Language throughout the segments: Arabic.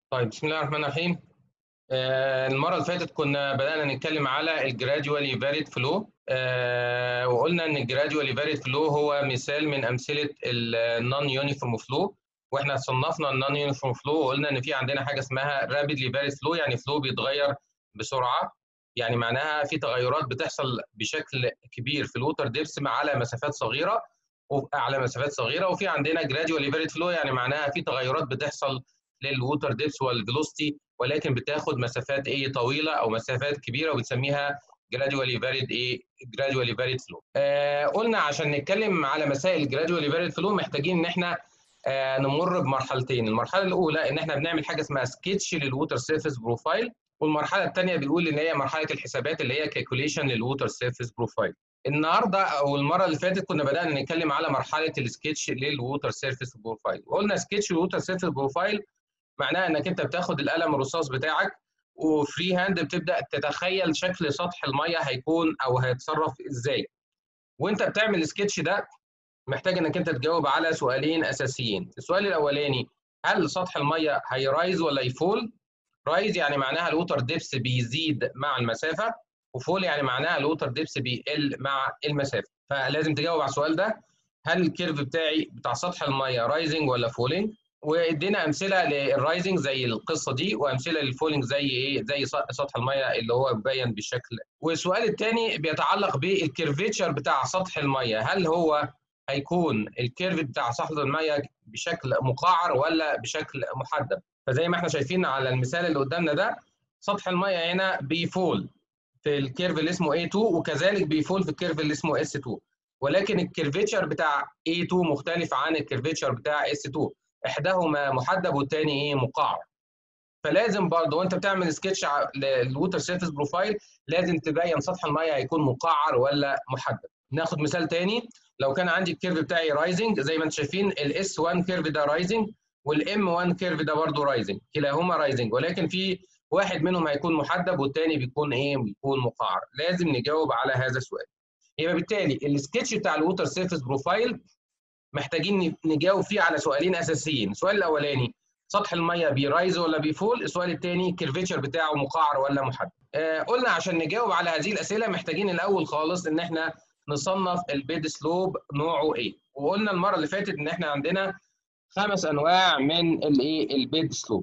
طيب، بسم الله الرحمن الرحيم. المرة اللي فاتت كنا بدأنا نتكلم على الجراديوالي فاريد فلو، وقلنا إن الجراديوالي فاريد فلو هو مثال من أمثلة النون يونيفورم فلو، واحنا صنفنا النون يونيفورم فلو وقلنا إن في عندنا حاجة اسمها رابيدلي فاريد فلو، يعني فلو بيتغير بسرعة، يعني معناها في تغيرات بتحصل بشكل كبير في الووتر ديبس على مسافات صغيرة وأعلى مسافات صغيرة. وفي عندنا جراديوالي فاريد فلو يعني معناها في تغيرات بتحصل للووتر ديبس والفيلوسيتي، ولكن بتاخد مسافات طويله او مسافات كبيره وبنسميها جراديوالي فاريد فلو. قلنا عشان نتكلم على مسائل الجراديوالي فاريد فلو محتاجين ان احنا نمر بمرحلتين. المرحله الاولى ان احنا بنعمل حاجه اسمها سكتش للووتر سيرفيس بروفايل، والمرحله الثانيه بنقول ان هي مرحله الحسابات اللي هي كالكوليشن للووتر سيرفيس بروفايل. النهارده او المره اللي فاتت كنا بدانا نتكلم على مرحله السكتش للووتر سيرفيس بروفايل، وقلنا سكتش الووتر سيرفيس بروفايل معناها انك انت بتاخد القلم الرصاص بتاعك وفري هاند بتبدا تتخيل شكل سطح الميه هيكون او هيتصرف ازاي. وانت بتعمل السكتش ده محتاج انك انت تجاوب على سؤالين اساسيين. السؤال الاولاني، هل سطح الميه هيرايز ولا يفول؟ رايز يعني معناها الووتر ديبس بيزيد مع المسافه، وفول يعني معناها الووتر ديبس بيقل مع المسافه. فلازم تجاوب على السؤال ده، هل الكيرف بتاع سطح الميه رايزنج ولا فولينج؟ وادينا امثله للرايزنج زي القصه دي، وامثله للفولينج زي سطح الميه اللي هو مبين بالشكل. والسؤال الثاني بيتعلق بالكيرفيتشر بتاع سطح الميه، هل هو هيكون الكيرف بتاع سطح الميه بشكل مقعر ولا بشكل محدب؟ فزي ما احنا شايفين على المثال اللي قدامنا ده، سطح الميه هنا بيفول في الكيرف اللي اسمه A2، وكذلك بيفول في الكيرف اللي اسمه S2، ولكن الكيرفيتشر بتاع A2 مختلف عن الكيرفيتشر بتاع S2، احداهما محدب والثاني مقعر. فلازم برضه وانت بتعمل سكتش للووتر سيرفيس بروفايل لازم تبين سطح الميه هيكون مقعر ولا محدب. ناخد مثال تاني، لو كان عندي الكيرف بتاعي رايزنج زي ما انتم شايفين، الاس 1 كيرف ده رايزنج والام 1 كيرف ده برضه رايزنج، كلاهما رايزنج، ولكن في واحد منهم هيكون محدب والثاني بيكون مقعر. لازم نجاوب على هذا السؤال. يبقى بالتالي السكتش بتاع الووتر سيرفيس بروفايل محتاجين نجاوب فيه على سؤالين اساسيين. السؤال الاولاني، سطح الميه بيرايز ولا بيفول؟ السؤال الثاني، الكيرفيتشر بتاعه مقعر ولا محدب؟ قلنا عشان نجاوب على هذه الاسئله محتاجين الاول خالص ان احنا نصنف البيد سلوب نوعه ايه. وقلنا المره اللي فاتت ان احنا عندنا 5 انواع من البيد سلوب،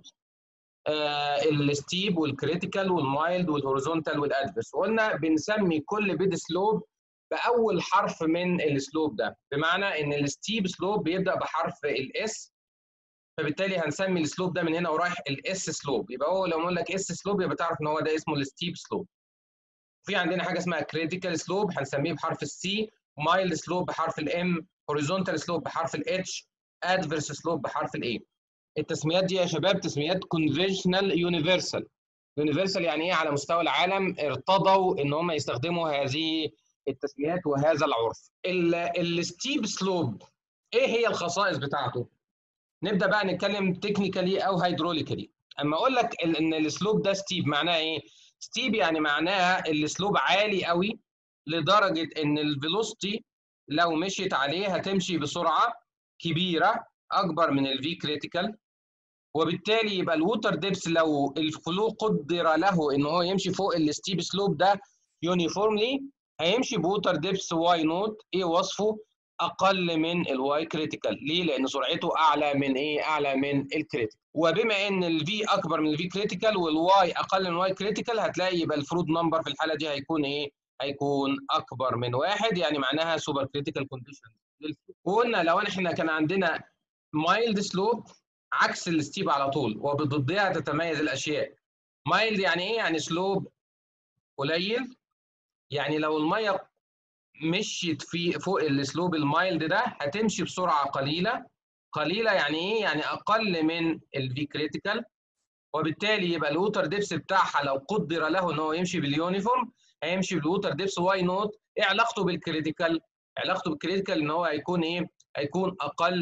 الستيب والكريتيكال والمايلد والهوريزونتال والادفرس. وقلنا بنسمي كل بيد سلوب باول حرف من السلوب ده، بمعنى ان الستيب سلوب بيبدا بحرف الاس، فبالتالي هنسمي السلوب ده من هنا ورايح الاس سلوب. يبقى هو لو قال لك اس سلوب يبقى تعرف ان هو ده اسمه الستيب سلوب. في عندنا حاجه اسمها كريتيكال سلوب هنسميه بحرف السي، مايلد سلوب بحرف الام، هوريزونتال سلوب بحرف الاتش، ادفرس سلوب بحرف الاي. التسميات دي يا شباب تسميات كونفنشنال يونيفرسال. يونيفرسال يعني ايه؟ على مستوى العالم ارتضوا ان هم يستخدموا هذه التسميات وهذا العرف. الستيب سلوب ايه هي الخصائص بتاعته؟ نبدا بقى نتكلم تكنيكالي او هيدروليكالي. اما اقول لك ان السلوب ده ستيب معناه ايه؟ ستيب يعني معناها السلوب عالي قوي لدرجه ان الفيلوسيتي لو مشيت عليه هتمشي بسرعه كبيره اكبر من الفي كريتيكال، وبالتالي يبقى الووتر ديبس لو الفلو قدر له ان هو يمشي فوق الستيب سلوب ده يونيفورملي هيمشي بووتر ديبس واي نوت. ايه وصفه؟ اقل من الواي كريتيكال. ليه؟ لان سرعته اعلى من اعلى من الكريتيكال. وبما ان الفي اكبر من الفي كريتيكال والواي اقل من الواي كريتيكال هتلاقي يبقى الفروض نمبر في الحاله دي هيكون هيكون اكبر من 1، يعني معناها سوبر كريتيكال كونديشن. وقلنا لو احنا كان عندنا مايلد سلوب عكس الستيب على طول، وبضدها تتميز الاشياء. مايلد يعني ايه؟ يعني سلوب قليل، يعني لو الميه مشيت فوق السلوب المايلد ده هتمشي بسرعه قليله يعني ايه؟ يعني اقل من الفي كريتيكال، وبالتالي يبقى الووتر ديبس بتاعها لو قدر له ان هو يمشي باليونيفورم هيمشي بالووتر ديبس واي نوت. ايه علاقته بالكريتيكال؟ علاقته بالكريتيكال ان هو هيكون هيكون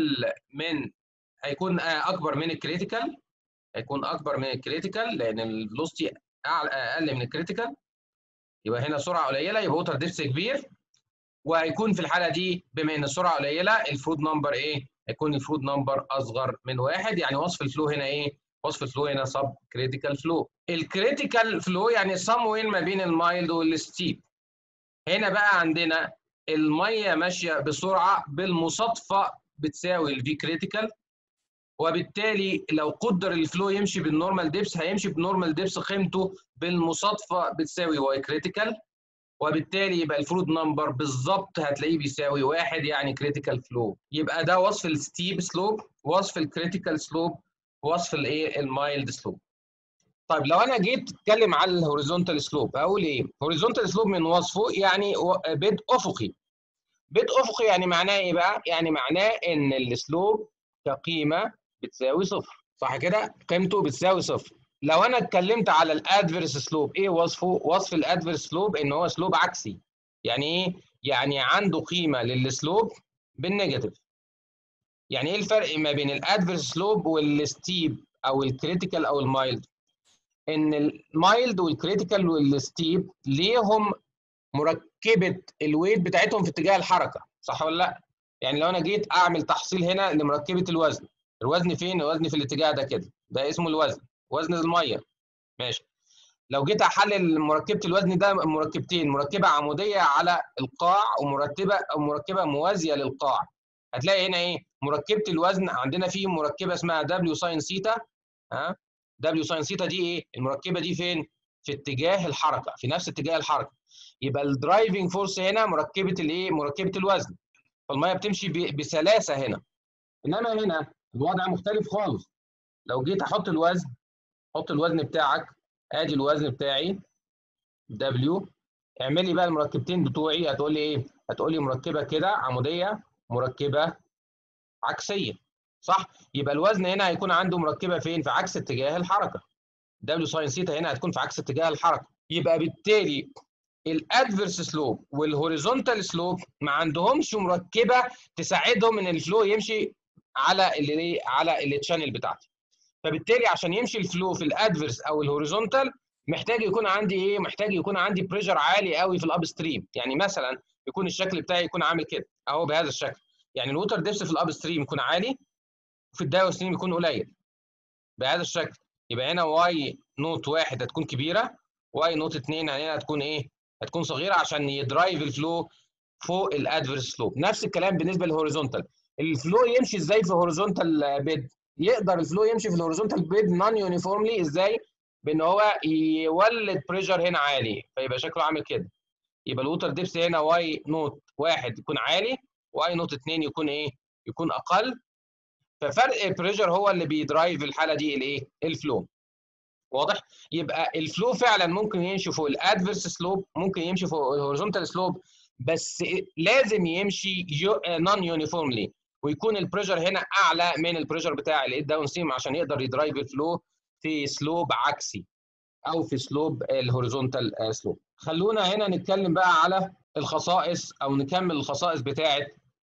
هيكون اكبر من الكريتيكال، هيكون اكبر من الكريتيكال لان الفيلوسيتي اقل من الكريتيكال، يبقى هنا سرعه قليله يبقى ووتر ديبس كبير. وهيكون في الحاله دي بما ان السرعه قليله الفرود نمبر هيكون الفرود نمبر اصغر من 1، يعني وصف الفلو هنا وصف الفلو هنا سب كريتيكال فلو. الكريتيكال فلو يعني somewhere ما بين المايلد والستيب. هنا بقى عندنا الميه ماشيه بسرعه بالمصادفه بتساوي الفي كريتيكال، وبالتالي لو قدر الفلو يمشي بالنورمال ديبس هيمشي بنورمال ديبس قيمته بالمصادفه بتساوي واي كريتيكال، وبالتالي يبقى الفلود نمبر بالظبط هتلاقيه بيساوي 1 يعني كريتيكال فلو. يبقى ده وصف الستيب سلوب، وصف الكريتيكال سلوب، وصف الايه المايلد سلوب. طيب لو انا جيت اتكلم على الهوريزونتال سلوب اقول ايه؟ هوريزونتال سلوب من وصفه يعني بيد افقي. بيد افقي يعني معناه ايه بقى؟ يعني معناه ان السلوب كقيمه بتساوي صفر، صح كده؟ قيمته بتساوي صفر. لو انا اتكلمت على الادفيرس سلوب ايه وصفه؟ وصف الادفيرس سلوب ان هو سلوب عكسي. يعني ايه؟ يعني عنده قيمه للسلوب بالنيجاتيف. يعني ايه الفرق ما بين الادفيرس سلوب والستيب او الكريتيكال او المايلد؟ ان المايلد والكريتيكال والستيب ليهم مركبه الويت بتاعتهم في اتجاه الحركه، صح ولا لا؟ يعني لو انا جيت اعمل تحصيل هنا لمركبه الوزن، الوزن فين؟ الوزن في الاتجاه ده كده، ده اسمه الوزن، وزن الميه، ماشي. لو جيت احلل مركبه الوزن ده مركبتين، مركبه عموديه على القاع ومركبه موازيه للقاع، هتلاقي هنا ايه؟ مركبه الوزن عندنا فيه مركبه اسمها دبليو ساين سيتا. ها، دبليو ساين سيتا دي ايه؟ المركبه دي فين؟ في اتجاه الحركه، في نفس اتجاه الحركه. يبقى الدرايفنج فورس هنا مركبه الايه؟ مركبه الوزن، فالميه بتمشي بسلاسه هنا. انما هنا الوضع مختلف خالص. لو جيت احط الوزن، حط الوزن بتاعك، ادي الوزن بتاعي دبليو، اعمل لي بقى المركبتين بتوعي، هتقول لي ايه؟ هتقول لي مركبه كده عموديه، مركبه عكسيه، صح؟ يبقى الوزن هنا هيكون عنده مركبه فين؟ في عكس اتجاه الحركه. دبليو ساين سيتا هنا هتكون في عكس اتجاه الحركه. يبقى بالتالي الادفيرس سلوب والهوريزونتال سلوب ما عندهمش مركبه تساعدهم ان الفلو يمشي على التشانل بتاعتي. فبالتالي عشان يمشي الفلو في الادفيرس او الهوريزونتال محتاج يكون عندي ايه؟ محتاج يكون عندي بريشر عالي قوي في الاب ستريم. يعني مثلا يكون الشكل بتاعي يكون عامل كده اهو بهذا الشكل. يعني الووتر ديبس في الاب ستريم يكون عالي وفي الداون ستريم يكون قليل بهذا الشكل. يبقى هنا واي نوت 1 هتكون كبيره، واي نوت 2 هنا هتكون ايه؟ هتكون صغيره عشان يدرايف الفلو فوق الادفيرس سلوب. نفس الكلام بالنسبه للهوريزونتال. الفلو يمشي ازاي في هوريزونتال بيد؟ يقدر الفلو يمشي في الهوريزونتال بيد نون يونيفورملي ازاي؟ بان هو يولد بريشر هنا عالي، فيبقى شكله عامل كده. يبقى الووتر ديبس هنا واي نوت 1 يكون عالي، واي نوت 2 يكون ايه؟ يكون اقل. ففرق البريشر هو اللي بيدرايف الحاله دي الايه؟ الفلو. واضح؟ يبقى الفلو فعلا ممكن يمشي فوق الادفيرس سلوب، ممكن يمشي فوق الهوريزونتال سلوب، بس لازم يمشي نون يونيفورملي، ويكون البريشر هنا اعلى من البريشر بتاع الداون ستريم عشان يقدر يدرايف الفلو في سلوب عكسي او في سلوب الهوريزونتال سلوب. خلونا هنا نتكلم بقى على الخصائص او نكمل الخصائص بتاعه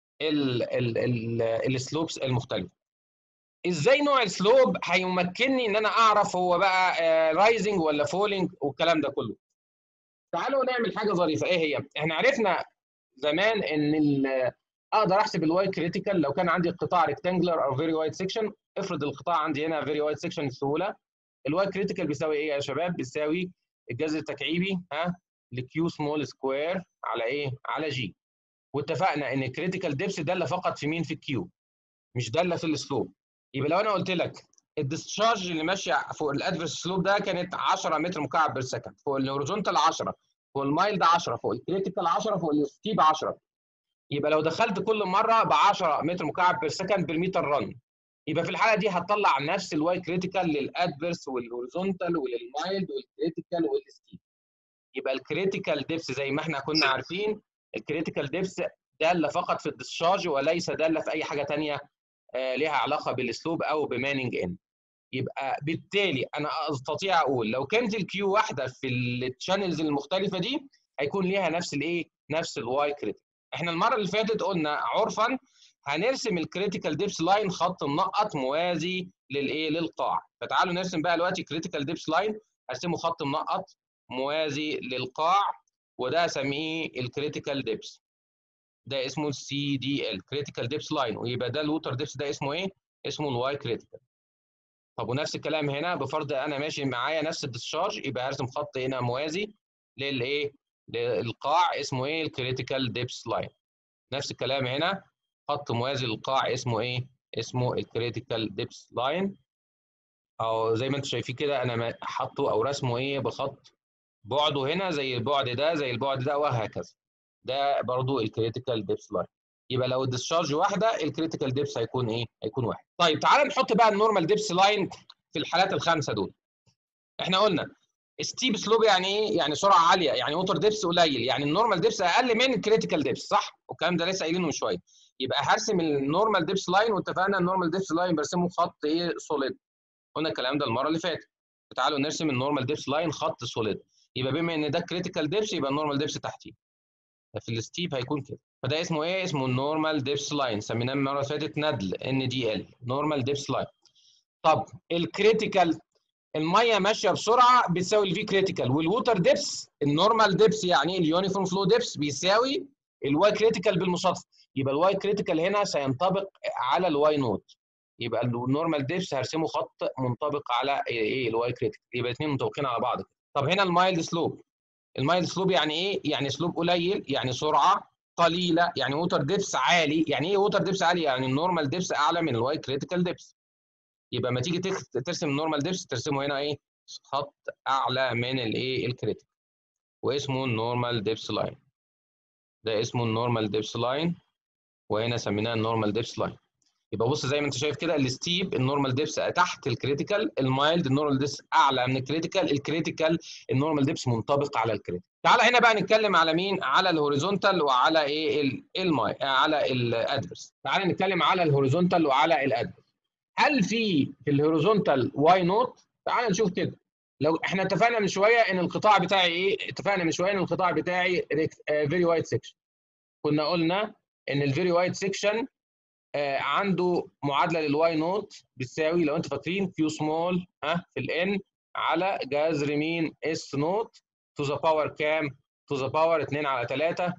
السلوبس المختلفه. ازاي نوع السلوب هيمكنني ان انا اعرف هو بقى رايزنج ولا فولينج والكلام ده كله. تعالوا نعمل حاجه ظريفه. ايه هي؟ احنا عرفنا زمان ان اقدر احسب الواي كريتيكال لو كان عندي قطاع ريكتانجلر او فيري وايد سيكشن. افرض القطاع عندي هنا فيري وايد سيكشن بسهوله. الواي كريتيكال بيساوي ايه يا شباب؟ بيساوي الجذر التكعيبي لكيو سمول سكوير على ايه؟ على جي. واتفقنا ان الكريتيكال ديبس داله فقط في مين؟ في الكيو، مش داله في السلوب. يبقى لو انا قلت لك الديسشارج اللي ماشيه فوق الادفيرس سلوب ده كانت 10 متر مكعب بير سكند، فوق الهوريزونتال 10، فوق المايلد 10، فوق الكريتيكال 10، فوق الستيب 10. يبقى لو دخلت كل مره ب 10 متر مكعب بير سكند بالمتر رن، يبقى في الحاله دي هتطلع نفس الواي كريتيكال للادفيرس والهوريزونتال وللمايلد والكريتيكال والستيب. يبقى الكريتيكال ديبس زي ما احنا كنا عارفين، الكريتيكال ديبس داله فقط في الديسشارج وليس داله في اي حاجه ثانيه ليها علاقه بالاسلوب او بماننج ان. يبقى بالتالي انا استطيع اقول لو كانت الكيو واحده في الشانلز المختلفه دي هيكون ليها نفس الايه؟ نفس الواي كريتيكال. احنا المره اللي فاتت قلنا عرفا هنرسم الكريتيكال ديبس لاين خط منقط موازي للايه؟ للقاع. فتعالوا نرسم بقى دلوقتي كريتيكال ديبس لاين، ارسمه خط منقط موازي للقاع، وده اسميه الكريتيكال ديبس. ده اسمه السي دي ال كريتيكال ديبس لاين. ويبقى ده الووتر ديبس ده اسمه ايه؟ اسمه الواي كريتيكال. طب ونفس الكلام هنا، بفرض انا ماشي معايا نفس الديسشارج، يبقى هرسم خط هنا موازي للايه؟ للقاع، اسمه ايه؟ الكريتيكال ديبس لاين. نفس الكلام هنا، خط موازي للقاع اسمه ايه؟ اسمه الكريتيكال ديبس لاين. او زي ما انتم شايفين كده، انا حاطه او رسمه ايه؟ بخط بعده هنا زي البعد ده زي البعد ده وهكذا. ده برضو الكريتيكال ديبس لاين. يبقى لو الديسشارج واحده، الكريتيكال ديبس هيكون ايه؟ هيكون واحد. طيب تعالى نحط بقى النورمال ديبس لاين في الحالات الخمسه دول. احنا قلنا ستيب سلوب يعني ايه؟ يعني سرعه عاليه، يعني ووتر ديبس قليل، يعني النورمال ديبس اقل من الكريتيكال ديبس، صح؟ والكلام ده لسه قايلينه من شويه. يبقى هرسم النورمال ديبس لاين، واتفقنا النورمال ديبس لاين برسمه خط ايه؟ سوليد. قلنا الكلام ده المره اللي فاتت. تعالوا نرسم النورمال ديبس لاين خط سوليد. يبقى بما ان ده كريتيكال ديبس، يبقى النورمال ديبس تحتيه. في الستيب هيكون كده. فده اسمه ايه؟ اسمه النورمال ديبس لاين، سميناه المره اللي فاتت ندل، ان دي ال، نورمال ديبس لاين. طب الكريتيكال، الميه ماشيه بسرعه بتساوي الفي كريتيكال، والووتر ديبس النورمال ديبس يعني اليونيفورم فلو ديبس بيساوي الواي كريتيكال بالمصادفه. يبقى الواي كريتيكال هنا سينطبق على الواي نوت. يبقى النورمال ديبس هرسمه خط منطبق على ايه؟ الواي كريتيكال. يبقى الاثنين منطبقين على بعض. طب هنا المايلد سلوب، المايلد سلوب يعني ايه؟ يعني سلوب قليل، يعني سرعه قليله، يعني ووتر ديبس عالي. يعني ايه ووتر ديبس عالي؟ يعني النورمال ديبس اعلى من الواي كريتيكال ديبس. يبقى لما تيجي ترسم النورمال ديبس، ترسمه هنا ايه؟ خط اعلى من الايه؟ الكريتيكال، واسمه النورمال ديبس لاين. ده اسمه النورمال ديبس لاين، وهنا سميناه النورمال ديبس لاين. يبقى بص زي ما انت شايف كده، الستيب النورمال ديبس تحت الكريتيكال، المايلد النورمال ديبس اعلى من الكريتيكال، الكريتيكال النورمال ديبس منطبق على الكريتيكال. تعالى هنا بقى نتكلم على مين؟ على الهوريزونتال وعلى ايه؟ على الادفرس. تعالى نتكلم على الهوريزونتال وعلى الادفرس. هل في الهوريزونتال واي نوت؟ تعال نشوف كده. لو احنا اتفقنا من شويه ان القطاع بتاعي ايه؟ اتفقنا من شويه ان القطاع بتاعي فيري وايد سيكشن. كنا قلنا ان الفيري وايد سيكشن عنده معادله للواي نوت بتساوي، لو انتوا فاكرين، كيو سمول في الان على جذر مين؟ اس نوت تو ذا باور كام؟ تو ذا باور 2 على 3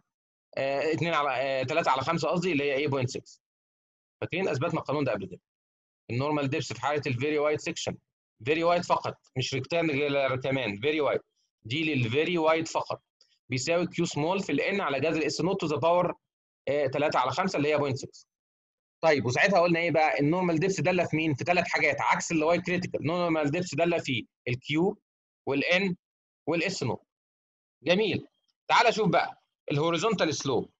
2 على 3 على 5 قصدي، اللي هي 8.6. فاكرين اثبتنا القانون ده قبل كده؟ النورمال ديبس في حاله الفيري وايد سيكشن، فيري وايد فقط، مش ريكتانجلر كمان، فيري وايد، دي للفيري وايد فقط، بيساوي كيو سمول في الان على جذر اس نوت تو ذا باور 3 على 5 اللي هي 0.6. طيب وساعتها قلنا ايه بقى؟ النورمال ديبس داله في مين؟ في ثلاث حاجات عكس اللي وايد كريتيكال. النورمال ديبس داله في الكيو والان والاس نوت. جميل. تعال شوف بقى الهوريزونتال سلوب.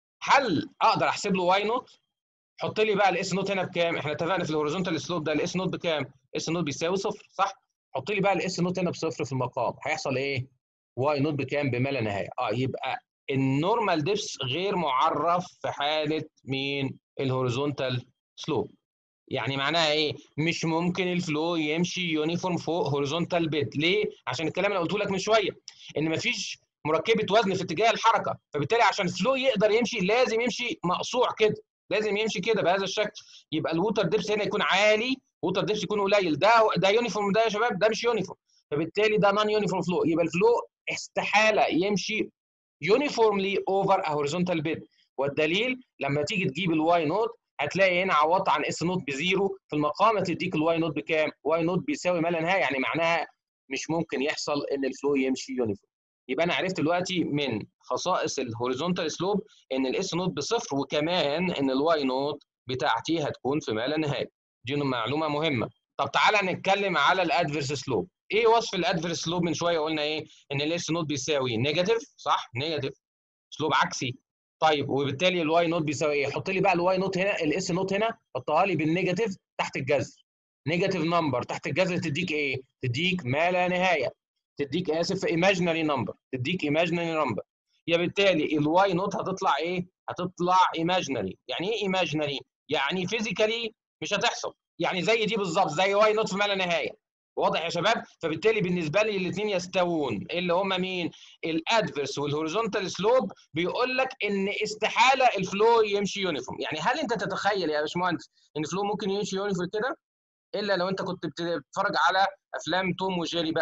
هل اقدر احسب له واي نوت؟ حط لي بقى الاس نوت هنا بكام؟ احنا اتفقنا في الهوريزونتال سلوب ده الاس نوت بكام؟ اس نوت بيساوي صفر، صح؟ حط لي بقى الاس نوت هنا بصفر في المقام، هيحصل ايه؟ واي نوت بكام؟ بما لا نهايه. يبقى النورمال ديبس غير معرف في حاله مين؟ الهوريزونتال سلوب. يعني معناها ايه؟ مش ممكن الفلو يمشي يونيفورم فوق هوريزونتال بيد. ليه؟ عشان الكلام اللي قلته لك من شويه، ان مفيش مركبه وزن في اتجاه الحركه، فبالتالي عشان الفلو يقدر يمشي لازم يمشي مقصوع كده، لازم يمشي كده بهذا الشكل. يبقى الووتر ديبس هنا يكون عالي، ووتر ديبس يكون قليل. ده يونيفورم، ده يا شباب ده مش يونيفورم، فبالتالي ده نون يونيفورم فلو. يبقى الفلو استحاله يمشي يونيفورملي اوفر ا هوريزونتال بيد. والدليل لما تيجي تجيب الواي نوت، هتلاقي هنا عوضت عن اس نوت بزيرو في المقام، هتديك الواي نوت بكام؟ واي نوت بيساوي ما لا نهايه. يعني معناها مش ممكن يحصل ان الفلو يمشي يونيفورم. يبقى انا عرفت دلوقتي من خصائص الهوريزونتال سلوب ان الاس نوت بصفر، وكمان ان الواي نوت بتاعتي هتكون في ما لا نهايه. دي معلومه مهمه. طب تعالى نتكلم على الادفيرس سلوب. ايه وصف الادفيرس سلوب؟ من شويه قلنا ايه؟ ان الاس نوت بيساوي نيجاتيف، صح؟ نيجاتيف، اسلوب عكسي. طيب وبالتالي الواي نوت بيساوي ايه؟ حط لي بقى الواي نوت هنا، الاس نوت هنا حطها لي بالنيجاتيف تحت الجذر. نيجاتيف نمبر تحت الجذر تديك ايه؟ تديك ما لا نهايه، تديك اسف ايماجينري نمبر، تديك ايماجينري نمبر. يبقى بالتالي الواي نوت هتطلع ايه؟ هتطلع ايماجينري. يعني ايه ايماجينري؟ يعني فيزيكالي مش هتحصل، يعني زي دي بالظبط، زي واي نوت في ما لا نهايه. واضح يا شباب؟ فبالتالي بالنسبه لي الاثنين يستوون، اللي هم مين؟ الادفرس والهوريزونتال سلوب. بيقول لك ان استحاله الفلو يمشي يونيفورم. يعني هل انت تتخيل يا باشمهندس ان الفلو ممكن يمشي يونيفورم كده؟ الا لو انت كنت بتتفرج على افلام توم وجيري بقى،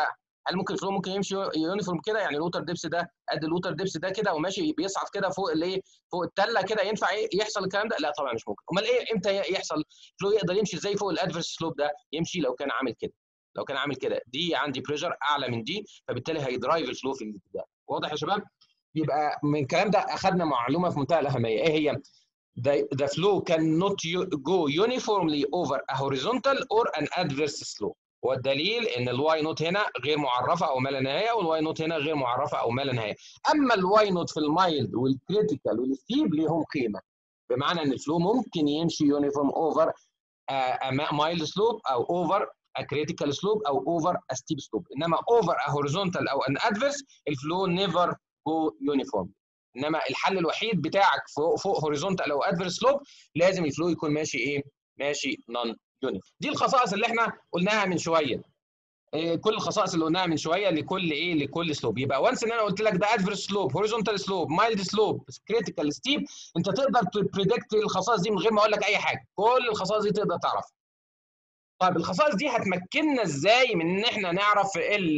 هل ممكن الفلو ممكن يمشي يونيفورم كده؟ يعني الووتر ديبس ده قد الووتر ديبس ده كده وماشي بيصعد كده فوق الايه، فوق التله كده، ينفع يحصل الكلام ده؟ لا طبعا مش ممكن. امال ايه امتى يحصل الفلو يقدر يمشي ازاي فوق الادفرس سلوب ده؟ يمشي لو كان عامل كده، لو كان عامل كده، دي عندي بريشر اعلى من دي، فبالتالي هيدرايف الفلو في الاتجاه. واضح يا شباب؟ يبقى من الكلام ده اخذنا معلومه في منتهى الاهميه، ايه هي؟ The flow cannot go uniformly over a horizontal or an adverse slope. والدليل ان الواي نوت هنا غير معرفه او ما لا نهايه، والواي نوت هنا غير معرفه او ما لا نهايه. اما الواي نوت في المايلد والكريتيكال والستيب ليهم قيمه، بمعنى ان الفلو ممكن يمشي يونيفورم اوفر مايلد سلوب او اوفر a critical slope او over a steep slope، انما over a horizontal او an adverse الفلو never go uniform. انما الحل الوحيد بتاعك فوق هوريزونتال او ادفيرس سلوب لازم الفلو يكون ماشي ايه؟ ماشي نون يونيفورم. دي الخصائص اللي احنا قلناها من شويه، كل الخصائص اللي قلناها من شويه لكل ايه؟ لكل سلوب. يبقى وانس ان انا قلت لك ده ادفيرس سلوب، هوريزونتال سلوب، مايلد سلوب، كريتيكال، ستيب، انت تقدر تبريدكت الخصائص دي من غير ما اقول لك اي حاجه، كل الخصائص دي تقدر تعرفها. طيب الخصائص دي هتمكننا ازاي من ان احنا نعرف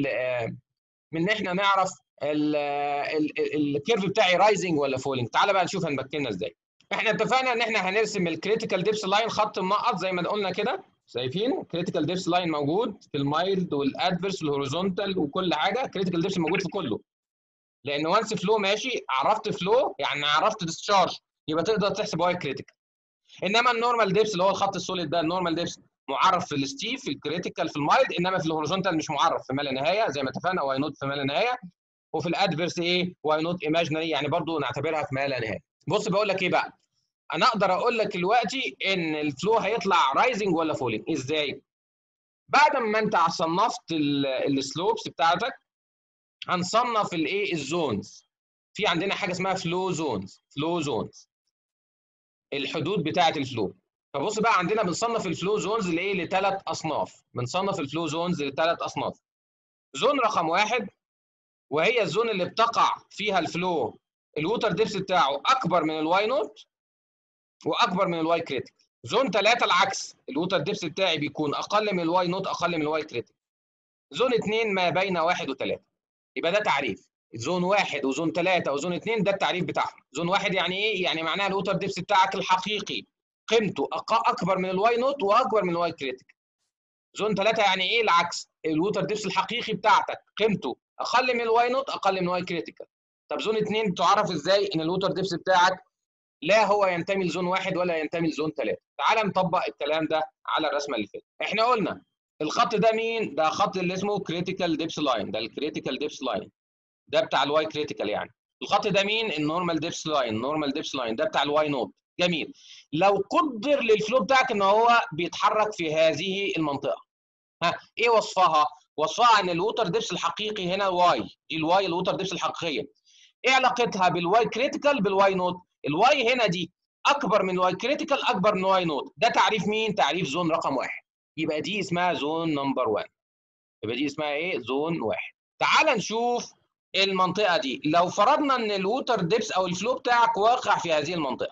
من ان احنا نعرف الكيرف بتاعي رايزنج ولا فولينج؟ تعالى بقى نشوف هنمكننا ازاي. احنا اتفقنا ان احنا هنرسم الكريتيكال ديبس لاين خط منقط زي ما قلنا كده، شايفين الكريتيكال ديبس لاين موجود في المايلد والادفيرس والهوريزونتال وكل حاجه، الكريتيكال ديبس موجود في كله. لان وانس فلو ماشي، عرفت فلو يعني عرفت ديسشارج، يبقى تقدر تحسب واي كريتيكال. انما النورمال ديبس اللي هو الخط السوليد ده، النورمال ديبس معرف في الستيف، في الكريتيكال، في المايلد، انما في الهوريزونتال مش معرف في ما لا نهايه زي ما اتفقنا، واي نوت في ما لا نهايه، وفي الادفيرس ايه؟ واي نوت ايماجينري، يعني برضو نعتبرها في ما لا نهايه. بص بقول لك ايه بقى، انا اقدر اقول لك دلوقتي ان الفلو هيطلع رايزنج ولا فولينج ازاي؟ بعد ما انت صنفت السلوبس بتاعتك، هنصنف الايه؟ الزونز. في عندنا حاجه اسمها فلو زونز، فلو زونز الحدود بتاعه الفلو. فبص بقى، عندنا بنصنف الفلو زونز لايه؟ لثلاث اصناف. بنصنف الفلو زونز لثلاث اصناف. زون رقم واحد، وهي الزون اللي بتقع فيها الفلو الووتر ديبس بتاعه اكبر من الواي نوت واكبر من الواي كريتيك. زون 3 العكس، الووتر ديبس بتاعي بيكون اقل من الواي نوت، اقل من الواي كريتيك. زون 2 ما بين 1 و3. يبقى ده تعريف زون 1 وزون 3 وزون 2، ده التعريف بتاعهم. زون 1 يعني ايه؟ يعني معناها الووتر ديبس بتاعك الحقيقي قيمته اكبر من الواي نوت واكبر من الواي كريتيك. زون 3 يعني ايه؟ العكس، الووتر ديبس الحقيقي بتاعتك قيمته اقل من الواي نوت، اقل من الواي كريتيكال. طب زون 2 بتعرف ازاي ان الووتر ديبس بتاعك لا هو ينتمي لزون 1 ولا ينتمي لزون 3؟ تعال نطبق الكلام ده على الرسمه اللي فاتت. احنا قلنا الخط ده مين؟ ده خط اللي اسمه كريتيكال ديبس لاين، ده الكريتيكال ديبس لاين، ده بتاع الواي كريتيكال يعني. الخط ده مين؟ النورمال ديبس لاين، النورمال ديبس لاين ده بتاع الواي نوت. جميل. لو قدر للفلو بتاعك ان هو بيتحرك في هذه المنطقه، ها ايه وصفها؟ وصفها ان الووتر ديبس الحقيقي هنا واي، دي الواي الووتر ديبس الحقيقيه. ايه علاقتها بالواي كريتيكال بالواي نوت؟ الواي هنا دي اكبر من الواي كريتيكال، اكبر من الواي نوت. ده تعريف مين؟ تعريف زون رقم واحد. يبقى دي اسمها زون نمبر 1. يبقى دي اسمها ايه؟ زون واحد. تعال نشوف المنطقه دي. لو فرضنا ان الووتر ديبس او الفلو بتاعك واقع في هذه المنطقه،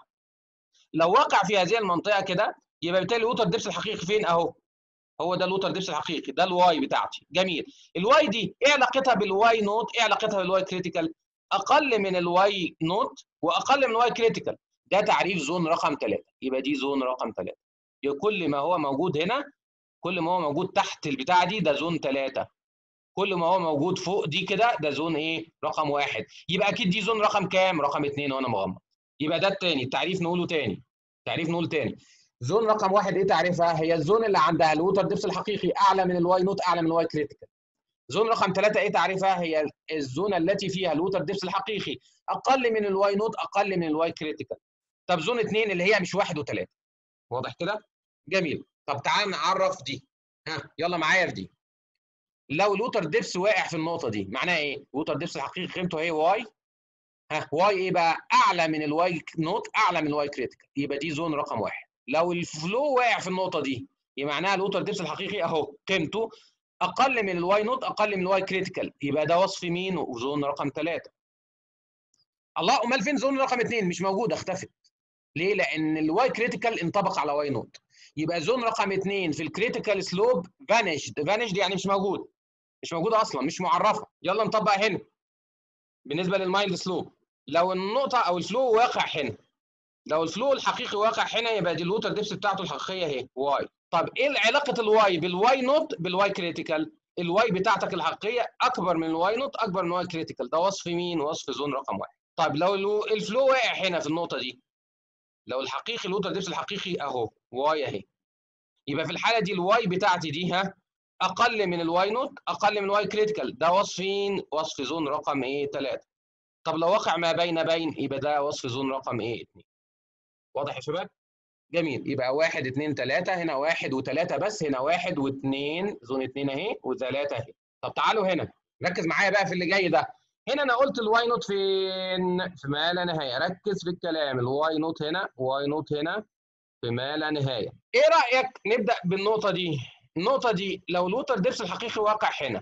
لو واقع في هذه المنطقه كده، يبقى بالتالي الووتر ديبس الحقيقي فين؟ اهو، هو ده الووتر ديبس الحقيقي، ده الواي بتاعتي. جميل. الواي دي ايه علاقتها بالواي نوت؟ ايه علاقتها بالواي كريتيكال؟ اقل من الواي نوت واقل من الواي كريتيكال. ده تعريف زون رقم 3. يبقى دي زون رقم 3. يبقى كل ما هو موجود هنا، كل ما هو موجود تحت البتاعه دي، ده زون 3. كل ما هو موجود فوق دي كده، ده زون ايه؟ رقم 1. يبقى اكيد دي زون رقم كام؟ رقم 2 وانا مغمض. يبقى ده الثاني، التعريف نقوله تاني. تعريف نقول تاني. زون رقم 1 ايه تعريفها؟ هي الزون اللي عندها الووتر ديبس الحقيقي اعلى من الواي نوت، اعلى من الواي كريتيكال. زون رقم 3 ايه تعريفها؟ هي الزون التي فيها الووتر ديبس الحقيقي اقل من الواي نوت، اقل من الواي كريتيكال. طب زون 2 اللي هي مش 1 و3. واضح كده؟ جميل. طب تعال نعرف دي. ها يلا معايا في دي. لو الووتر ديبس واقع في النقطه دي، معناها ايه؟ الووتر ديبس الحقيقي قيمته ايه؟ واي. ها واي ايه بقى؟ اعلى من الواي نوت، اعلى من الواي كريتيكال. يبقى دي زون رقم 1. لو الفلو واقع في النقطه دي، يبقى معناها الووتر ديبس الحقيقي اهو قيمته اقل من الواي نوت، اقل من الواي كريتيكال. يبقى ده وصف مين؟ وزون رقم 3. الله، امال فين زون رقم 2؟ مش موجوده، اختفت. ليه؟ لان الواي كريتيكال انطبق على واي نوت. يبقى زون رقم 2 في الكريتيكال سلوب فانيشد. فانيشد يعني مش موجود. مش موجوده اصلا، مش معرفه. يلا نطبق هنا بالنسبه للمايلد سلوب. لو النقطه او الفلو واقع هنا، لو الفلو الحقيقي واقع هنا يبقى دي الووتر ديبس بتاعته الحقيقيه اهي واي. طب ايه علاقه الواي بالواي نوت بالواي كريتيكال؟ الواي بتاعتك الحقيقيه اكبر من الواي نوت اكبر من الواي كريتيكال، ده وصف مين؟ وصف زون رقم واحد. طب لو الفلو واقع هنا في النقطه دي، لو الحقيقي الووتر ديبس الحقيقي اهو واي اهي، يبقى في الحاله دي الواي بتاعتي دي اقل من الواي نوت اقل من الواي كريتيكال، ده وصف مين؟ وصف زون رقم ايه؟ 3. طب لو وقع ما بين بين يبقى ده وصف زون رقم ايه؟ 2. واضح يا شباب؟ جميل. يبقى 1 2 3 هنا 1 و3 بس، هنا 1 و2 زون 2 اهي و3 اهي. طب تعالوا هنا ركز معايا بقى في اللي جاي ده. هنا انا قلت الواي نوت فين؟ في ما لا نهايه. ركز في الكلام، الواي نوت هنا واي نوت هنا في ما لا نهايه. ايه رايك نبدا بالنقطه دي؟ النقطه دي لو الوتر ديبس الحقيقي واقع هنا،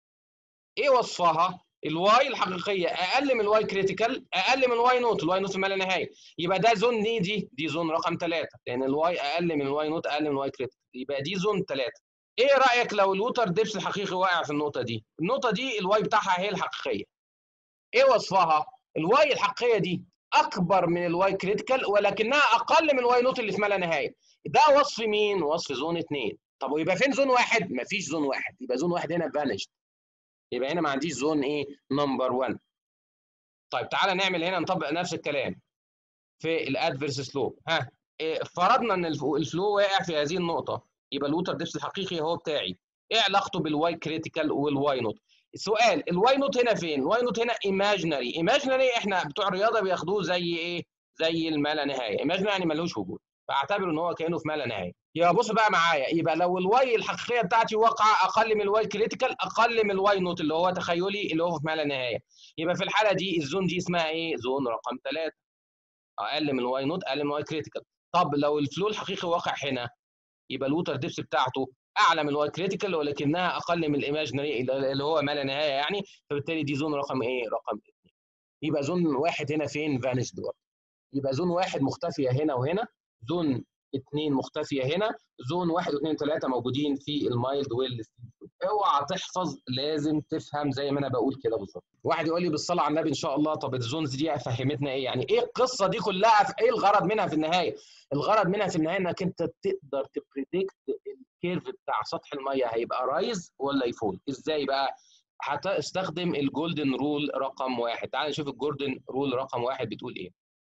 ايه وصفها؟ الواي الحقيقيه اقل من الواي كريتيكال اقل من الواي نوت، الواي نوت في ما لا نهايه، يبقى ده زون دي زون رقم 3، لان الواي اقل من الواي نوت اقل من الواي كريتيكال، يبقى دي زون 3. ايه رايك لو الوتر ديبس الحقيقي واقع في النقطه دي؟ النقطه دي الواي بتاعها هي الحقيقيه، ايه وصفها؟ الواي الحقيقيه دي اكبر من الواي كريتيكال ولكنها اقل من الواي نوت اللي في ما لا نهايه، ده وصف مين؟ وصف زون 2. طب ويبقى فين زون 1؟ مفيش زون 1، يبقى زون 1 هنا فانيشد، يبقى هنا ما عنديش زون ايه؟ نمبر 1. طيب تعالى نعمل هنا نطبق نفس الكلام في الادفيرس سلوب. إيه فرضنا ان الفلو واقع في هذه النقطه، يبقى الوتر ديبس الحقيقي هو بتاعي، ايه علاقته بالواي كريتيكال والواي نوت؟ السؤال الواي نوت هنا فين؟ الواي نوت هنا ايماجينري احنا بتوع الرياضه بياخدوه زي ايه؟ زي الما لا نهايه، ايماجينري يعني ملوش وجود، فاعتبر ان هو كانه في ما لا نهايه. يبقى بص بقى معايا، يبقى لو الواي الحقيقيه بتاعتي واقعه اقل من الواي كريتيكال اقل من الواي نوت اللي هو تخيلي اللي هو في ما لا نهايه، يبقى في الحاله دي الزون دي اسمها ايه؟ زون رقم 3، اقل من الواي نوت اقل من الواي كريتيكال. طب لو الفلو الحقيقي واقع هنا، يبقى الوتر ديبس بتاعته اعلى من الواي كريتيكال ولكنها اقل من الايماجينري اللي هو ما لا نهايه يعني، فبالتالي دي زون رقم ايه؟ رقم 2. يبقى زون 1 هنا فين؟ فانيش دور. يبقى زون 1 مختفيه هنا وهنا، زون 2 مختفيه هنا، زون 1 و2 3 موجودين في المايلد والستيل. اوعى تحفظ، لازم تفهم زي ما انا بقول كده بالظبط. واحد يقول لي بالصلاه على النبي ان شاء الله، طب الزونز دي فهمتنا ايه؟ يعني ايه القصه دي كلها؟ في ايه الغرض منها في النهايه؟ الغرض منها في النهايه انك انت تقدر تبريدكت الكيرف بتاع سطح الميه هيبقى رايز ولا يفول. ازاي بقى؟ هتستخدم الجولدن رول رقم 1. تعال نشوف الجولدن رول رقم 1 بتقول ايه.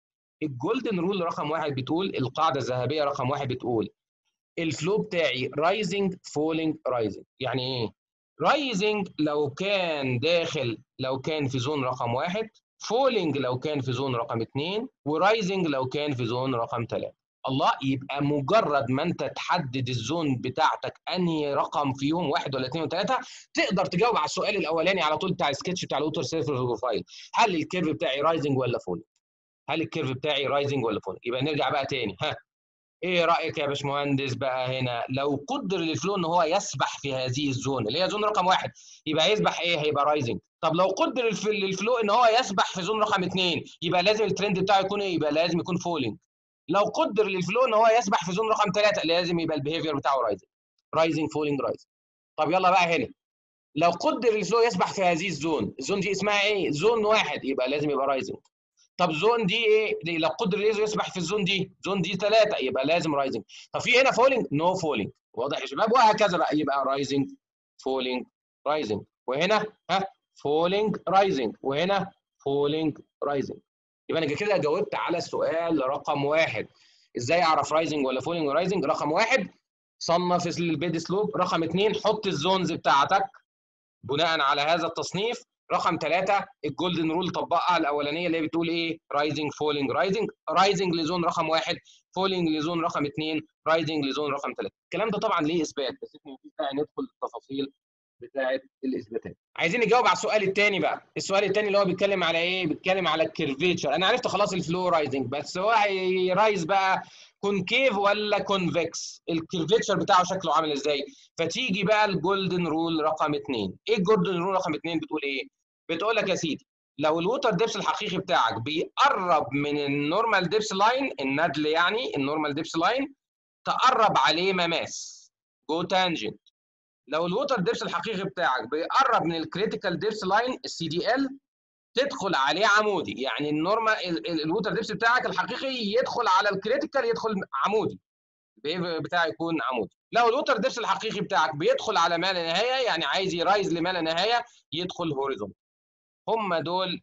الجولدن رول رقم 1 بتقول، القاعده الذهبيه رقم 1 بتقول الفلو بتاعي رايزنج فولينج رايزنج. يعني ايه؟ رايزنج لو كان داخل لو كان في زون رقم 1، فولينج لو كان في زون رقم 2، ورايزنج لو كان في زون رقم 3. الله، يبقى مجرد ما انت تحدد الزون بتاعتك انهي رقم فيهم، 1 ولا 2 و3، تقدر تجاوب على السؤال الاولاني على طول بتاع السكتش بتاع الوتر سيرفيس بروفايل. هل الكيرف بتاعي رايزنج ولا فولينج؟ هل الكيرف بتاعي رايزنج ولا فولينج؟ يبقى نرجع بقى تاني. ايه رايك يا باشمهندس بقى هنا؟ لو قدر للفلو ان هو يسبح في هذه الزون اللي هي زون رقم 1، يبقى يسبح ايه؟ هيبقى رايزنج. طب لو قدر للفلو ان هو يسبح في زون رقم 2، يبقى لازم الترند بتاعه يكون ايه؟ يبقى لازم يكون فولينج. لو قدر للفلو ان هو يسبح في زون رقم 3، لازم يبقى البيهيفير بتاعه رايزنج. رايزنج فولينج رايزنج. طب يلا بقى هنا، لو قدر الفلو يسبح في هذه الزون دي اسمها ايه؟ زون 1، يبقى لازم يبقى رايزنج. طب زون دي ايه؟ دي لو قدر الليزر يسبح في الزون دي، زون دي 3، يبقى لازم رايزنج. طب في هنا فولينج؟ نو فولينج. واضح يا شباب؟ وهكذا بقى، يبقى رايزنج فولينج رايزنج، وهنا فولينج رايزنج، وهنا فولينج رايزنج. يبقى انا كده جاوبت على السؤال رقم 1. ازاي اعرف رايزنج ولا فولينج ورايزنج؟ رقم 1 صنف البيد سلوب، رقم 2 حط الزونز بتاعتك بناء على هذا التصنيف، رقم 3 الجولدن رول طبقها الاولانيه اللي هي بتقول ايه؟ رايزنج فولينج رايزنج، رايزنج لزون رقم 1، فولينج لزون رقم 2، رايزنج لزون رقم 3. الكلام ده طبعا ليه اثبات، بس احنا مفيش داعي ندخل التفاصيل بتاعه الاثباتات. عايزين نجاوب على السؤال الثاني بقى. السؤال الثاني اللي هو بيتكلم على ايه؟ بيتكلم على الكيرفيتشر. انا عرفت خلاص الفلو رايزنج، بس هو هيرايز بقى كونكيف ولا كونفكس؟ الكيرفيتشر بتاعه شكله عامل ازاي؟ فتيجي بقى الجولدن رول رقم 2. ايه الجولدن رول رقم 2 بتقول ايه؟ بتقول لك يا سيدي، لو الووتر ديبس الحقيقي بتاعك بيقرب من النورمال ديبس لاين، الندل يعني النورمال ديبس لاين، تقرب عليه مماس، جو تانجنت. لو الووتر ديبس الحقيقي بتاعك بيقرب من الكريتيكال ديبس لاين السي دي ال تدخل عليه عمودي، يعني النورمال الووتر ديبس بتاعك الحقيقي يدخل على الكريتيكال يدخل عمودي، البيهيفير بتاعه يكون عمودي. لو الووتر ديبس الحقيقي بتاعك بيدخل على ما لا نهايه، يعني عايز يرايز لما لا نهايه، يدخل هوريزون. هم دول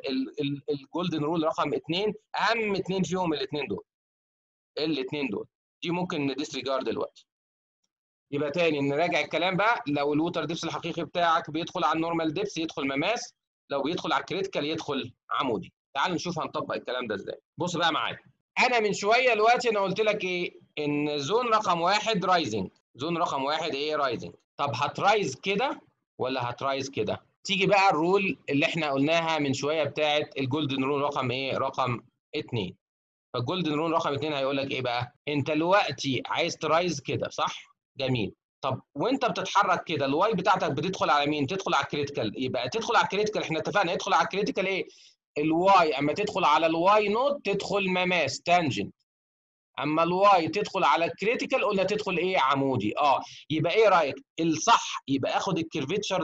الجولدن رول رقم 2، اهم 2 فيهم الاثنين دول. الاثنين دول دي ممكن نديسريجارد دلوقتي. يبقى تاني نراجع الكلام بقى. لو الووتر ديبس الحقيقي بتاعك بيدخل على النورمال ديبس يدخل مماس، لو بيدخل على الكريتيكال يدخل عمودي. تعالوا نشوف هنطبق الكلام ده ازاي. بص بقى معايا، انا من شويه دلوقتي انا قلت لك ايه؟ ان زون رقم 1 رايزنج، زون رقم 1 ايه؟ رايزنج. طب هترايز كده ولا هترايز كده؟ تيجي بقى الرول اللي احنا قلناها من شويه بتاعت الجولدن رول رقم ايه؟ رقم 2. فالجولدن رول رقم 2 هيقول لك ايه بقى؟ انت دلوقتي عايز ترايز كده، صح؟ جميل. طب وانت بتتحرك كده الواي بتاعتك بتدخل على مين؟ تدخل على الكريتيكال. يبقى تدخل على الكريتيكال، احنا اتفقنا يدخل على الكريتيكال ايه؟ الواي. اما تدخل على الواي نوت تدخل مماس تانجنت. اما الواي تدخل على الكريتيكال قلنا تدخل ايه؟ عمودي. يبقى ايه رايك؟ الصح يبقى اخد الكيرفيتشر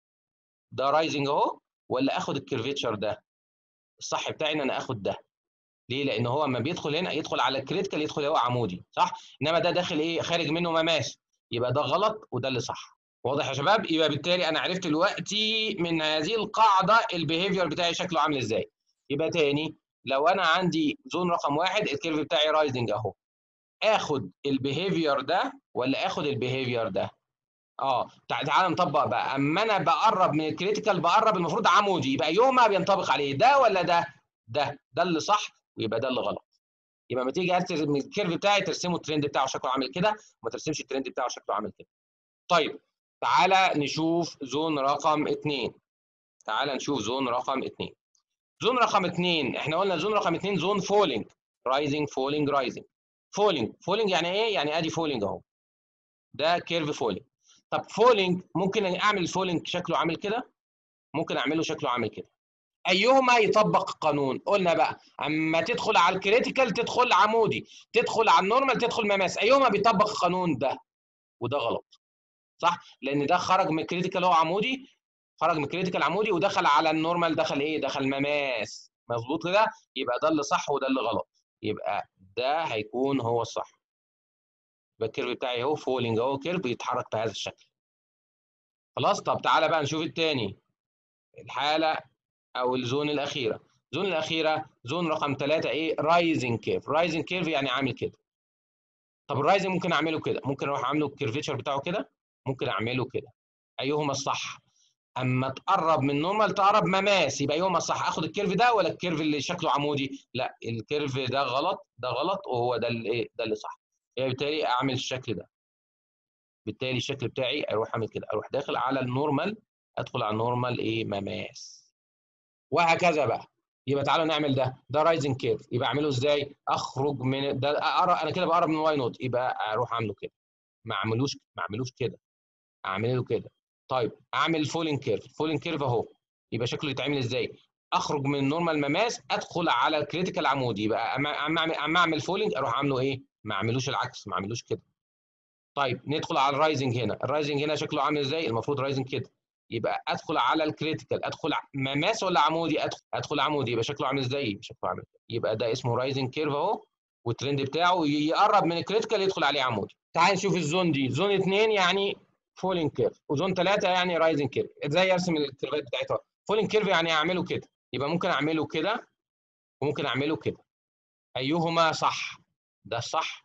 ده رايزنج اهو، ولا اخد الكيرفيتشر ده؟ الصح بتاعي ان انا اخد ده. ليه؟ لان هو اما بيدخل هنا يدخل على الكريتيكال يدخل هو عمودي، صح؟ انما ده داخل ايه؟ خارج منه مماس. يبقى ده غلط وده اللي صح. واضح يا شباب؟ يبقى بالتالي انا عرفت دلوقتي من هذه القاعده البيهيفير بتاعي شكله عامل ازاي. يبقى تاني، لو انا عندي زون رقم 1 الكيرف بتاعي رايزنج اهو، اخد البيهيفير ده ولا اخد البيهيفير ده؟ تعال نطبق بقى. اما انا بقرب من الكريتيكال بقرب المفروض عمودي، يبقى يومها بينطبق عليه ده ولا ده؟ ده اللي صح ويبقى ده اللي غلط. يبقى لما تيجي ارسم الكيرف بتاعي ترسمه الترند بتاعه شكله عامل كده، وما ترسمش الترند بتاعه شكله عامل كده. طيب تعالى نشوف زون رقم 2. تعالى نشوف زون رقم 2. زون رقم 2 احنا قلنا زون رقم 2 زون فولينج، رايزنج فولينج رايزنج. فولينج يعني ايه؟ يعني ادي فولينج اهو، ده كيرف فولينج. طب فولينج ممكن اعمل فولينج شكله عامل كده، ممكن اعمله شكله عامل كده. ايهما يطبق القانون؟ قلنا بقى اما تدخل على الكريتيكال تدخل عمودي، تدخل على النورمال تدخل مماس. ايهما بيطبق القانون ده؟ وده غلط، صح؟ لان ده خرج من الكريتيكال هو عمودي، خرج من الكريتيكال عمودي ودخل على النورمال دخل ايه؟ دخل مماس. مظبوط كده؟ يبقى ده اللي صح وده اللي غلط. يبقى ده هيكون هو الصح. يبقى الكيرف بتاعي اهو فولينج اهو، كيرف بيتحرك بهذا الشكل. خلاص. طب تعالى بقى نشوف الثاني، الحاله او الزون الاخيره. الزون الاخيره زون رقم 3 ايه؟ رايزنج كيرف. رايزنج كيرف يعني عامل كده. طب الرايزنج ممكن اعمله كده، ممكن اروح اعمله الكيرفيتشر بتاعه كده، ممكن اعمله كده. ايهما الصح؟ اما تقرب من نورمال تقرب مماس، يبقى ايهما الصح؟ اخد الكيرف ده ولا الكيرف اللي شكله عمودي؟ لا، الكيرف ده غلط، ده غلط، وهو ده اللي ايه؟ ده اللي صح. يعني بالتالي اعمل الشكل ده. بالتالي الشكل بتاعي اروح اعمل كده، اروح داخل على النورمال، ادخل على النورمال ايه؟ مماس. وهكذا بقى. يبقى تعالوا نعمل ده رايزنج كيرف. يبقى اعمله ازاي؟ اخرج من ده انا كده بقرب من واي نوت، يبقى اروح اعمله كده. ما اعملوش كده، اعمله كده. طيب اعمل فولينج كيرف. فولينج كيرف اهو، يبقى شكله يتعمل ازاي؟ اخرج من النورمال مماس ادخل على الكريتيكال عمودي. يبقى اما اعمل فولينج اروح عامله ايه؟ ما اعملوش العكس، ما اعملوش كده. طيب ندخل على الرايزنج هنا. الرايزنج هنا شكله عامل ازاي؟ المفروض رايزنج كده. يبقى ادخل على الكريتيكال، ادخل مماس ولا عمودي؟ ادخل عمودي. يبقى شكله عامل ازاي؟ شكله عامل كده. يبقى ده اسمه رايزنج كيرف اهو، والترند بتاعه يقرب من الكريتيكال يدخل عليه عمودي. تعال نشوف الزون دي. زون 2 يعني فولينج كيرف، وزون 3 يعني رايزنج كيرف. ازاي ارسم الكيرفات بتاعتها؟ فولينج كيرف يعني اعمله كده، يبقى ممكن اعمله كده وممكن اعمله كده. ايهما صح؟ ده الصح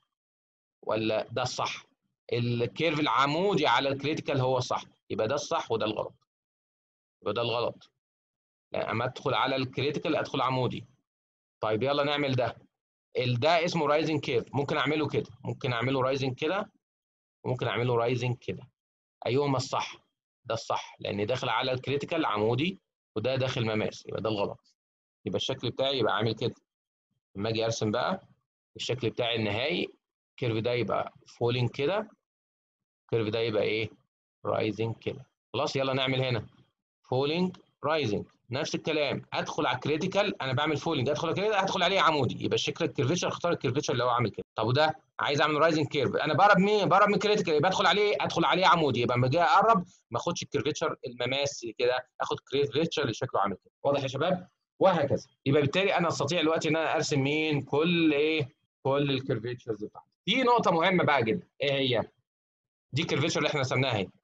ولا ده الصح؟ الكيرف العمودي على الكريتيكال هو الصح، يبقى ده الصح وده الغلط. يبقى ده الغلط. اما ادخل على الكريتيكال ادخل عمودي. طيب يلا نعمل ده. ده اسمه رايزنج كيرف، ممكن اعمله كده، ممكن اعمله رايزنج كده، وممكن اعمله رايزنج كده. ايهما الصح؟ ده الصح لان داخل على الكريتيكال عمودي، وده داخل مماس، يبقى ده الغلط. يبقى الشكل بتاعي يبقى عامل كده. لما اجي ارسم بقى الشكل بتاعي النهائي، الكيرف ده يبقى فولينج كده، الكيرف ده يبقى ايه؟ رايزنج كده. خلاص يلا نعمل هنا فولينج رايزنج. نفس الكلام، ادخل على الكريتيكال، انا بعمل فولنج، ادخل عليه عمودي، يبقى الشكل الكيرفيتشر، اختار الكيرفيتشر اللي هو عامل كده. طب وده عايز اعمل رايزنج كيرف، انا بقرب مين؟ بقرب من الكريتيكال، يبقى ادخل عليه عمودي، يبقى لما اجي اقرب ما اخدش الكيرفيتشر المماس كده، اخد كريتيكال اللي شكله عامل كده. واضح يا شباب؟ وهكذا. يبقى بالتالي انا استطيع دلوقتي ان انا ارسم مين؟ كل الكيرفيتشرز بتاعتي. في نقطه مهمه بقى جدا، ايه هي؟ دي الكيرفيتشر اللي احنا رسمناها اهي.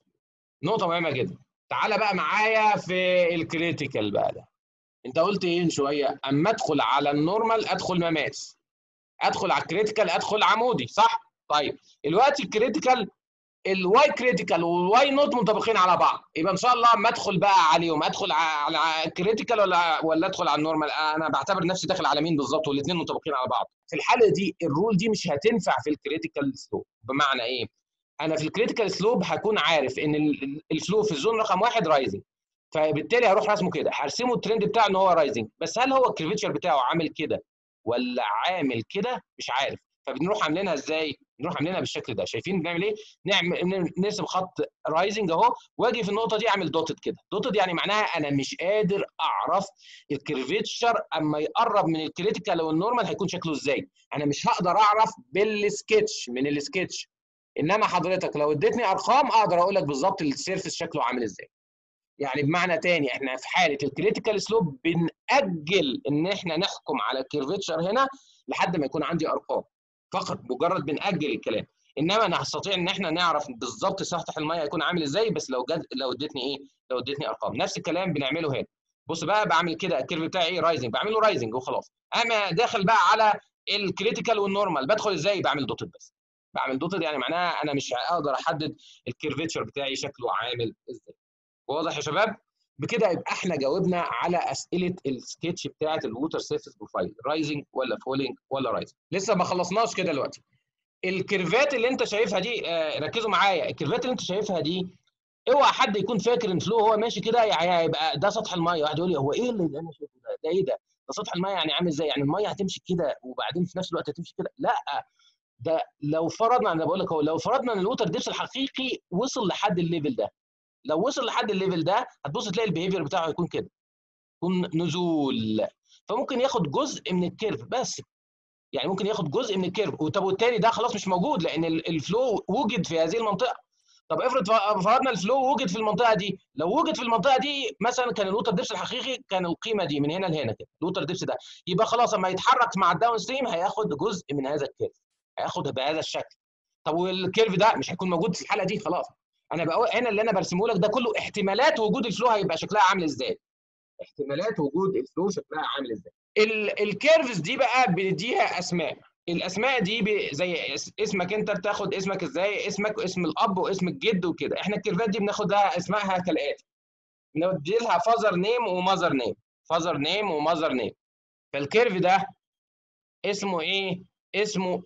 نقطه مهمه جدا. تعالى بقى معايا في الكريتيكال بقى ده. انت قلت ايه من شويه؟ اما ادخل على النورمال ادخل مماس، ادخل على الكريتيكال ادخل عمودي، صح؟ طيب دلوقتي الكريتيكال، الواي كريتيكال والواي نوت منطبقين على بعض، يبقى ان شاء الله اما ادخل بقى عليهم، ادخل على الكريتيكال ولا ادخل على النورمال؟ انا بعتبر نفسي داخل على مين بالظبط؟ والاثنين منطبقين على بعض. في الحاله دي الرول دي مش هتنفع في الكريتيكال سلوب. بمعنى ايه؟ انا في الكريتيكال سلوب هكون عارف ان الفلو في الزون رقم 1 رايزنج، فبالتالي هروح راسمه كده، هرسمه الترند بتاعه ان هو رايزنج، بس هل هو الكريفيتشر بتاعه عامل كده ولا عامل كده؟ مش عارف. فبنروح عاملينها ازاي؟ بنروح عاملينها بالشكل ده. شايفين بنعمل ايه؟ نرسم خط رايزنج اهو، واجي في النقطه دي اعمل دوتد كده. دوتد يعني معناها انا مش قادر اعرف الكريفيتشر اما يقرب من الكريتيكال والنورمال هيكون شكله ازاي. انا مش هقدر اعرف بالسكتش من السكتش، انما حضرتك لو اديتني ارقام اقدر اقول لك بالظبط السيرفيس شكله عامل ازاي. يعني بمعنى تاني، احنا في حاله الكريتيكال سلوب بنأجل ان احنا نحكم على الكيرفيتشر هنا لحد ما يكون عندي ارقام، فقط مجرد بنأجل الكلام. انما انا هستطيع ان احنا نعرف بالظبط سطح الميه هيكون عامل ازاي، بس لو اديتني ايه؟ لو اديتني ارقام. نفس الكلام بنعمله هنا. بص بقى، بعمل كده الكيرف بتاعي ايه؟ رايزنج، بعمله رايزنج وخلاص. اما داخل بقى على الكريتيكال والنورمال بدخل ازاي؟ بعمل دوتد بس. بعمل دوتد يعني معناها انا مش هقدر احدد الكيرفيتشر بتاعي شكله عامل ازاي. واضح يا شباب؟ بكده يبقى احنا جاوبنا على اسئله السكتش بتاعه الووتر سيرفيس بروفايل، رايزنج ولا فولينج ولا رايزنج. لسه ما خلصناش كده دلوقتي. الكيرفات اللي انت شايفها دي، ركزوا معايا، الكيرفات اللي انت شايفها دي اوعى حد يكون فاكر ان فلو هو ماشي كده يعني هيبقى ده سطح الميه. واحد يقول لي هو ايه اللي انا شايفه ده؟ ده ايه ده؟ ده سطح الميه يعني عامل ازاي؟ يعني الميه هتمشي كده وبعدين في نفس الوقت هتمشي كده؟ لا، ده لو فرضنا، انا بقول لك هو لو فرضنا ان الووتر ديبس الحقيقي وصل لحد الليفل ده، لو وصل لحد الليفل ده هتبص تلاقي البيهيفير بتاعه هيكون كده، يكون نزول. فممكن ياخد جزء من الكيرف بس، يعني ممكن ياخد جزء من الكيرف. طب والتاني ده خلاص مش موجود لان الفلو وجد في هذه المنطقه. طب افرض فرضنا الفلو وجد في المنطقه دي، لو وجد في المنطقه دي مثلا كان الووتر ديبس الحقيقي كان القيمه دي من هنا لهنا كده، الووتر ديبس ده يبقى خلاص اما يتحرك مع الداون ستريم هياخد جزء من هذا الكيرف، هياخد بهذا الشكل. طب والكيرف ده مش هيكون موجود في الحاله دي خلاص. انا بقول هنا اللي انا برسمه لك ده كله احتمالات وجود الفلو هيبقى شكلها عامل ازاي، احتمالات وجود الفلو شكلها عامل ازاي. الكيرفز دي بقى بنديها اسماء. الاسماء دي زي اسمك، انت بتاخد اسمك ازاي؟ اسمك واسم الاب واسم الجد وكده. احنا الكيرفات دي بناخدها اسمائها كالاتي، بندي لها فازر نيم وماذر نيم، فازر نيم وماذر نيم. فالكيرف ده اسمه ايه؟ اسمه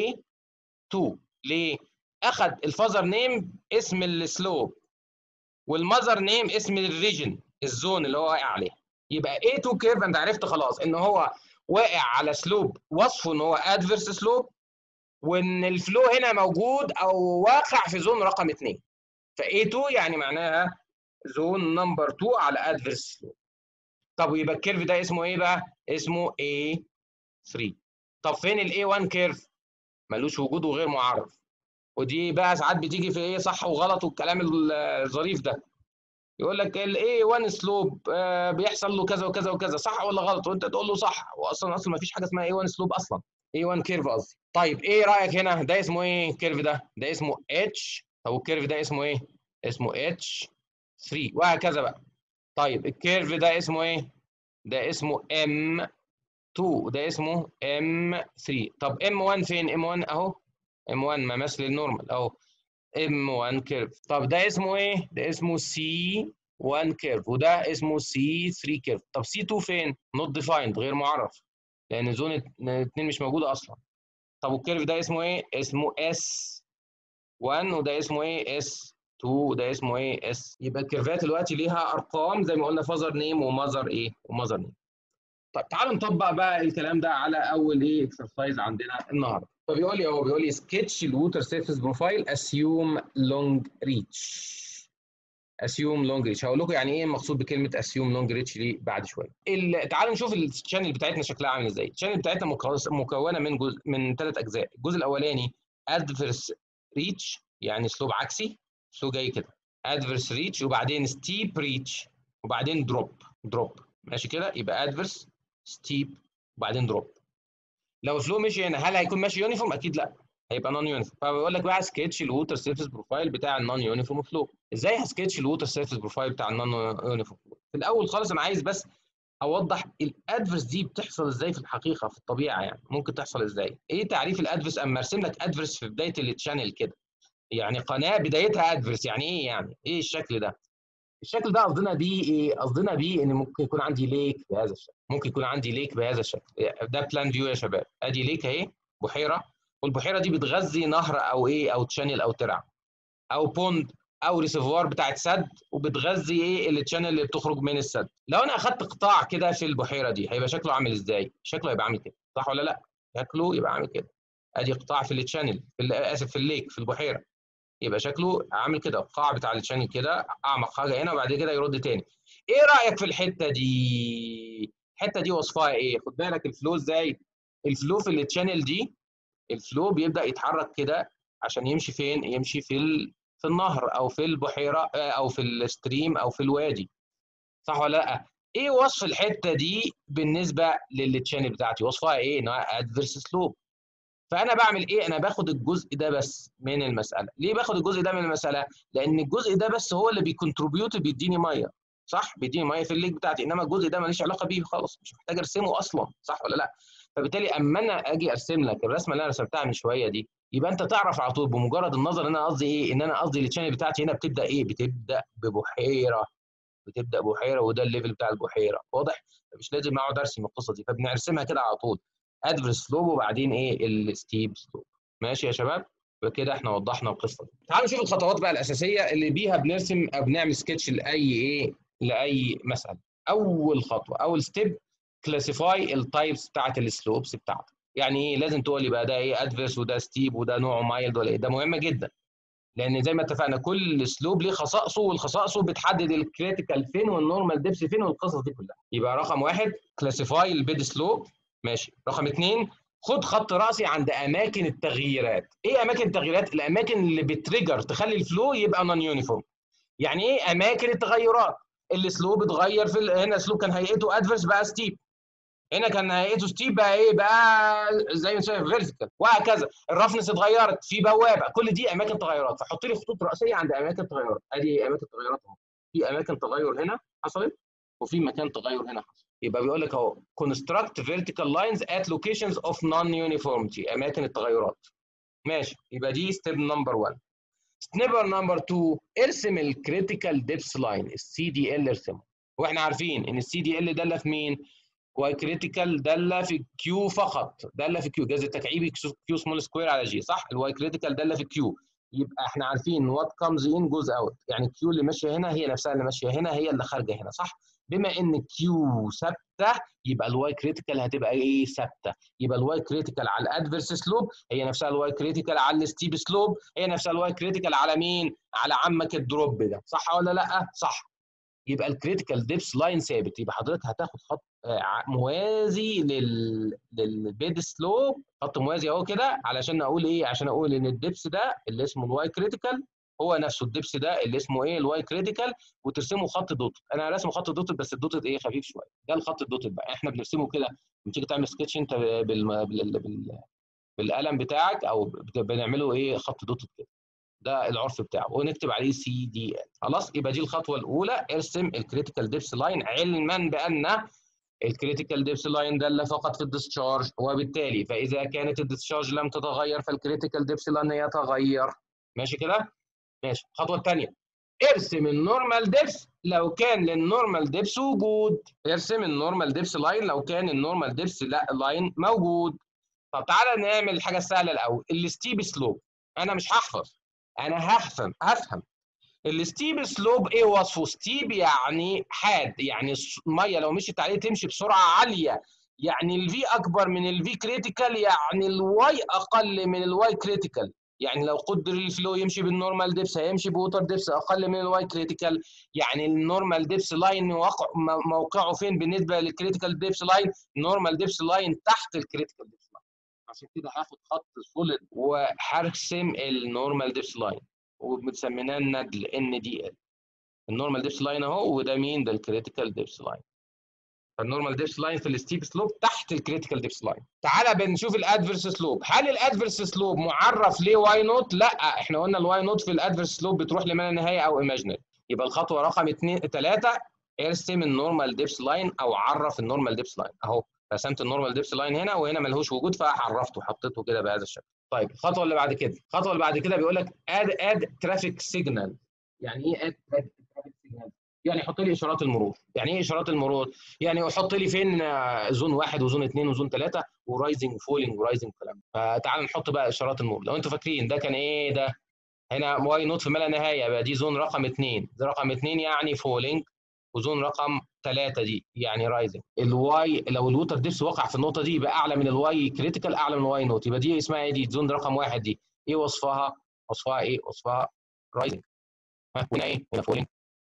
A2. ليه؟ اخذ الفازر نيم اسم السلوب، والماذر نيم اسم الريجن، الزون اللي هو واقع عليه. يبقى A2 كيرف انت عرفت خلاص ان هو واقع على سلوب وصفه ان هو ادفيرس سلوب، وان الفلو هنا موجود او واقع في زون رقم 2. ف A2 يعني معناها زون نمبر 2 على ادفيرس سلوب. طب ويبقى الكيرف ده اسمه ايه بقى؟ اسمه A3. طب فين ال A1 كيرف؟ ملوش وجود وغير معرف. ودي بقى ساعات بتيجي في ايه صح وغلط والكلام الظريف ده. يقول لك الاي 1 سلوب بيحصل له كذا وكذا وكذا، صح ولا غلط؟ وانت تقول له صح، واصلا ما فيش حاجه اسمها اي 1 سلوب اصلا، اي 1 كيرف قصدي. طيب ايه رايك هنا؟ ده اسمه ايه الكيرف ده؟ ده اسمه اتش. طب الكيرف ده اسمه ايه؟ اسمه اتش 3 وهكذا بقى. طيب الكيرف ده اسمه ايه؟ ده اسمه ام 2 وده اسمه ام 3. طب ام 1 فين؟ ام 1 اهو، ام 1 مماثل للنورمال اهو، ام 1 كيرف. طب ده اسمه ايه؟ ده اسمه سي 1 كيرف وده اسمه سي 3 كيرف. طب سي 2 فين؟ نوت ديفايند، غير معرف، لان زون 2 مش موجوده اصلا. طب والكيرف ده اسمه ايه؟ اسمه اس 1 وده اسمه ايه؟ اس 2 وده اسمه ايه؟ اس. يبقى الكيرفات دلوقتي ليها ارقام زي ما قلنا، فازر نيم وماذر ايه؟ وماذر نيم. طب تعالوا نطبق بقى الكلام ده على اول ايه اكسرسايز عندنا النهارده. فبيقول لي اهو، بيقول لي سكتش الووتر سيرفيس بروفايل اسيوم لونج ريتش. اسيوم لونج ريتش. هقول لكم يعني ايه مقصود بكلمه اسيوم لونج ريتش دي بعد شويه. تعالوا نشوف الشانل بتاعتنا شكلها عامل ازاي. الشانل بتاعتنا مكونه من 3 اجزاء. الجزء الاولاني ادفرس ريتش، يعني اسلوب عكسي، اسلوب جاي كده، ادفرس ريتش وبعدين ستيب ريتش وبعدين دروب ماشي كده، يبقى ادفرس ستيب وبعدين دروب. لو الفلو مشي هنا هل هيكون ماشي يونيفورم؟ اكيد لا، هيبقى نون يونيفورم. فبيقول لك بقى سكتش الووتر سيرفيس بروفايل بتاع النون يونيفورم فلو. ازاي هسكتش الووتر سيرفيس بروفايل بتاع النون يونيفورم فلو؟ في الاول خالص انا عايز بس اوضح الادفرس دي بتحصل ازاي في الحقيقه في الطبيعه، يعني ممكن تحصل ازاي. ايه تعريف الادفرس؟ اما ارسم لك ادفرس في بدايه التشانل كده، يعني قناه بدايتها ادفرس، يعني ايه؟ يعني ايه الشكل ده؟ الشكل ده قصدنا بيه ايه؟ قصدنا بيه ان ممكن يكون عندي ليك بهذا الشكل، ممكن يكون عندي ليك بهذا الشكل. ده بلان فيو يا شباب، ادي ليك اهي، بحيره، والبحيره دي بتغذي نهر او ايه، او تشانل او ترع او بوند او ريسيفوار بتاعت سد، وبتغذي ايه التشانل اللي بتخرج من السد. لو انا اخدت قطاع كده في البحيره دي هيبقى شكله عامل ازاي؟ شكله هيبقى عامل كده، صح ولا لا؟ شكله يبقى عامل كده. ادي قطاع في التشانل، اسف، في الليك، في البحيره، يبقى شكله عامل كده. القاع بتاع الشانل كده اعمق حاجه هنا، وبعد كده يرد تاني. ايه رايك في الحته دي؟ الحته دي وصفها ايه؟ خد بالك الفلو ازاي. الفلو في الشانل دي، الفلو بيبدا يتحرك كده عشان يمشي فين؟ يمشي في النهر او في البحيره او في الستريم او في الوادي، صح ولا لا؟ ايه وصف الحته دي بالنسبه للتشانل بتاعتي؟ وصفها ايه؟ انها ادفيرس سلوب. فانا بعمل ايه؟ انا باخد الجزء ده بس من المساله. ليه باخد الجزء ده من المساله؟ لان الجزء ده بس هو اللي بيكونتريبيوت، بيديني ميه، صح، بيديني ميه في الليك بتاعتي، انما الجزء ده ماليش علاقه بيه خالص، مش محتاج ارسمه اصلا، صح ولا لا؟ فبالتالي اما انا اجي ارسم لك الرسمه اللي انا رسمتها من شويه دي، يبقى انت تعرف على طول بمجرد النظر ان انا قصدي ايه، ان انا قصدي التشانل بتاعتي هنا بتبدا ايه، بتبدا ببحيره، بتبدا بحيره، وده الليفل بتاع البحيره، واضح؟ مش لازم اقعد ارسم القصه دي، فبنرسمها كده على طول، ادفرس سلوب وبعدين ايه، الستيب سلوب. ماشي يا شباب؟ بكده احنا وضحنا القصه دي. تعالوا نشوف الخطوات بقى الاساسيه اللي بيها بنرسم او بنعمل سكتش لاي ايه، لاي مساله. اول خطوه، اول ستيب، كلاسيفاي التايبس بتاعت السلوبس بتاعتك. يعني ايه؟ لازم تقول لي بقى ده ايه ادفرس وده ستيب وده نوعه مايلد ولا ايه. ده مهم جدا، لان زي ما اتفقنا كل اسلوب ليه خصائصه، والخصائصه بتحدد الكريتيكال فين والنورمال ديبس فين والقصص دي كلها. يبقى رقم واحد كلاسيفاي البيد سلوب، ماشي. رقم اثنين، خد خط راسي عند اماكن التغييرات. ايه اماكن التغييرات؟ الاماكن اللي بتريجر تخلي الفلو يبقى نون يونيفورم. يعني ايه اماكن التغيرات؟ الاسلوب اتغير هنا اسلوب كان هيئته ادفرس بقى ستيب، هنا كان هيئته ستيب بقى ايه، بقى زي ما شايف فيرتيكال، وهكذا. الرفنس اتغيرت في بوابه، كل دي اماكن تغيرات. فحط لي خطوط رئيسيه عند اماكن التغيرات. ادي اماكن التغيرات اهو، في اماكن تغير هنا حصلت وفي مكان تغير هنا حصل. يبقى بيقول لك اهو construct vertical lines at locations of non-uniformity، اماكن التغيرات. ماشي، يبقى دي ستيب نمبر 1. ستيب نمبر 2، ارسم الكريتيكال ديبس لاين، السي دي ال ارسمه. واحنا عارفين ان السي دي ال داله في مين؟ واي كريتيكال داله في كيو فقط، داله في كيو، جذر التكعيبي كيو سمول سكوير على جي، صح؟ الواي كريتيكال داله في كيو. يبقى احنا عارفين وات كامز ان جوز اوت، يعني كيو اللي ماشيه هنا هي نفسها اللي ماشيه هنا هي اللي خارجه هنا، صح؟ بما ان كيو ثابته يبقى الواي كريتيكال هتبقى ايه؟ ثابته. يبقى الواي كريتيكال على الادفرس سلوب هي نفسها الواي كريتيكال على الستيب سلوب، هي نفسها الواي كريتيكال على مين؟ على عمك الدروب ده، صح ولا لا؟ صح. يبقى الكريتيكال ديبس لاين ثابت. يبقى حضرتك هتاخد خط موازي للبيد سلوب، خط موازي اهو كده، علشان اقول ايه؟ عشان اقول ان الدبس ده اللي اسمه الواي كريتيكال هو نفسه الدبس ده اللي اسمه ايه؟ الواي كريتيكال. وترسمه خط دوتد. انا راسمه خط دوتد بس الدوتد ايه؟ خفيف شويه. ده الخط الدوتد بقى احنا بنرسمه كده لما تيجي تعمل سكتش انت بالقلم بتاعك، او بنعمله ايه؟ خط دوتد كده. ده العرف بتاعه، ونكتب عليه سي دي ال. خلاص، يبقى دي الخطوه الاولى، ارسم الكريتيكال ديبس لاين، علما بان الكريتيكال ديبس لاين دل فقط في الديسشارج، وبالتالي فاذا كانت الديسشارج لم تتغير فالكريتيكال ديبس لاين يتغير. ماشي كده؟ ماشي. الخطوه الثانيه، ارسم النورمال ديبس لو كان للنورمال ديبس وجود. ارسم النورمال ديبس لاين لو كان النورمال ديبس لاين موجود. طب تعالى نعمل الحاجه السهله الاول، الستيب سلوب. انا مش هحفظ، انا هفهم. الستيب سلوب ايه وصفه؟ ستيب يعني حاد، يعني الميه لو مشيت عليه تمشي بسرعه عاليه، يعني الفي اكبر من الفي كريتيكال، يعني الواي اقل من الواي كريتيكال. يعني لو قدر الفلو يمشي بالنورمال ديبس هيمشي بوتر ديبس اقل من الواي كريتيكال. يعني النورمال ديبس لاين موقعه فين بالنسبه للكريتيكال ديبس لاين؟ النورمال ديبس لاين تحت الكريتيكال ديبس لاين. عشان كده هاخد خط سوليد وهرسم النورمال ديبس لاين وبنسميناه الندل ان دي ال. النورمال ديبس لاين اهو، وده مين؟ ده الكريتيكال ديبس لاين. فالنورمال ديبس لاين في الستيب سلوب تحت الكريتيكال ديبس لاين. تعالى بنشوف الادفرس سلوب. هل الادفرس سلوب معرف ليه واي نوت؟ لا، احنا قلنا الواي نوت في الادفرس سلوب بتروح لما لا نهايه او ايماجينري. يبقى الخطوه رقم 2 3 ارسم النورمال ديبس لاين او عرف النورمال ديبس لاين. اهو رسمت النورمال ديبس لاين هنا، وهنا ملهوش وجود فعرفته وحطيته كده بهذا الشكل. طيب الخطوه اللي بعد كده، الخطوه اللي بعد كده بيقول لك اد ترافيك سيجنال. يعني ايه اد ترافيك سيجنال؟ يعني يحط لي اشارات المرور. يعني ايه اشارات المرور؟ يعني يحط لي فين زون 1 وزون 2 وزون 3 ورايزنج وفولينج ورايزنج كلام. فتعال نحط بقى اشارات المرور. لو انتوا فاكرين ده كان ايه ده؟ هنا واي نوت في ما لا نهايه، يبقى دي زون رقم 2. ده رقم 2 يعني فولينج، وزون رقم 3 دي يعني رايزنج. الواي لو الووتر ديبس وقع في النقطه دي يبقى اعلى من الواي كريتيكال، اعلى من الواي نوت، يبقى دي اسمها ايه؟ دي زون رقم 1 دي. ايه وصفها؟ وصفها ايه؟ وصفها رايزنج. هنا ايه؟ هنا فولينج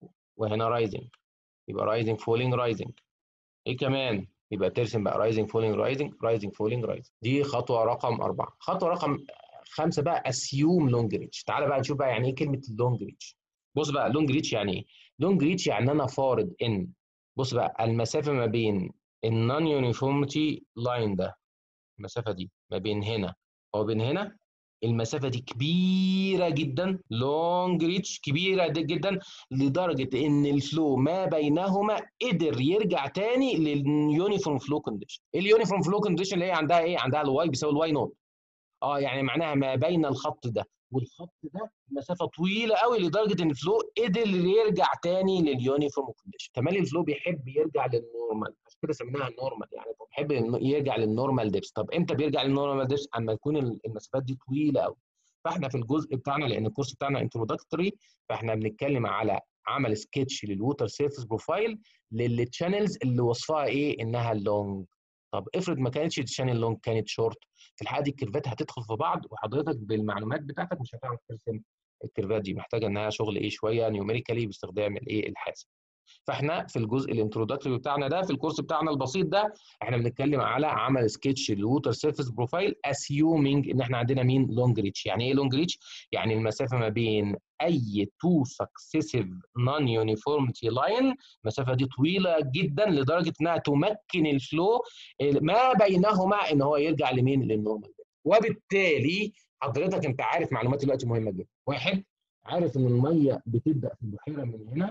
وهنا رايزنج، يبقى رايزنج فولينج رايزنج. ايه كمان؟ يبقى ترسم بقى رايزنج فولينج رايزنج رايزنج فولينج رايزنج. دي خطوه رقم 4. خطوه رقم 5 بقى اسيوم لونج ريتش. تعالى بقى نشوف بقى يعني ايه كلمه لونج ريتش. بص بقى لونج ريتش يعني ايه؟ لونج ريتش يعني انا فارض ان، بص بقى، المسافه ما بين النون يونيفورميتي لاين ده، المسافه دي ما بين هنا وبين هنا، المسافه دي كبيره جدا، لونج ريتش كبيره دي جدا، لدرجه ان الفلو ما بينهما قدر يرجع تاني لليونيفورم فلو كونديشن. اليونيفورم فلو كونديشن اللي هي عندها ايه؟ عندها الواي بيساوي الواي نوت. يعني معناها ما بين الخط ده والخط ده مسافه طويله قوي، لدرجه ان الفلو قدر يرجع تاني لليونيفورم كونديشن. كمان الفلو بيحب يرجع للنورمال، عشان كده سميناها النورمال. يعني بيحب يرجع للنورمال ديبس. طب امتى بيرجع للنورمال ديبس؟ اما تكون المسافات دي طويله قوي. فاحنا في الجزء بتاعنا، لان الكورس بتاعنا انترودكتوري، فاحنا بنتكلم على عمل سكتش للووتر سيرفيس بروفايل للتشانلز اللي وصفها ايه؟ انها لونج. طب افرض ما كانتش الشانل لونج، كانت شورت، في الحاله دي الكيرفات هتدخل في بعض، وحضرتك بالمعلومات بتاعتك مش هتعرف ترسم الكيرفات دي. محتاجه انها شغل ايه شويه نيوميريكالي باستخدام الايه الحاسب. فاحنا في الجزء الانترودكتوري بتاعنا ده، في الكورس بتاعنا البسيط ده، احنا بنتكلم على عمل سكتش للووتر سيرفيس بروفايل اسيومينج ان احنا عندنا مين؟ لونج ريتش. يعني ايه لونج ريتش؟ يعني المسافه ما بين اي تو سكسيسيف نون يونيفورميتي لاين، المسافه دي طويله جدا لدرجه انها تمكن الفلو ما بينهما ان هو يرجع لمين؟ للنورمال. وبالتالي حضرتك انت عارف معلومات دلوقتي مهمه جدا. واحد، عارف ان الميه بتبدا في البحيره من هنا،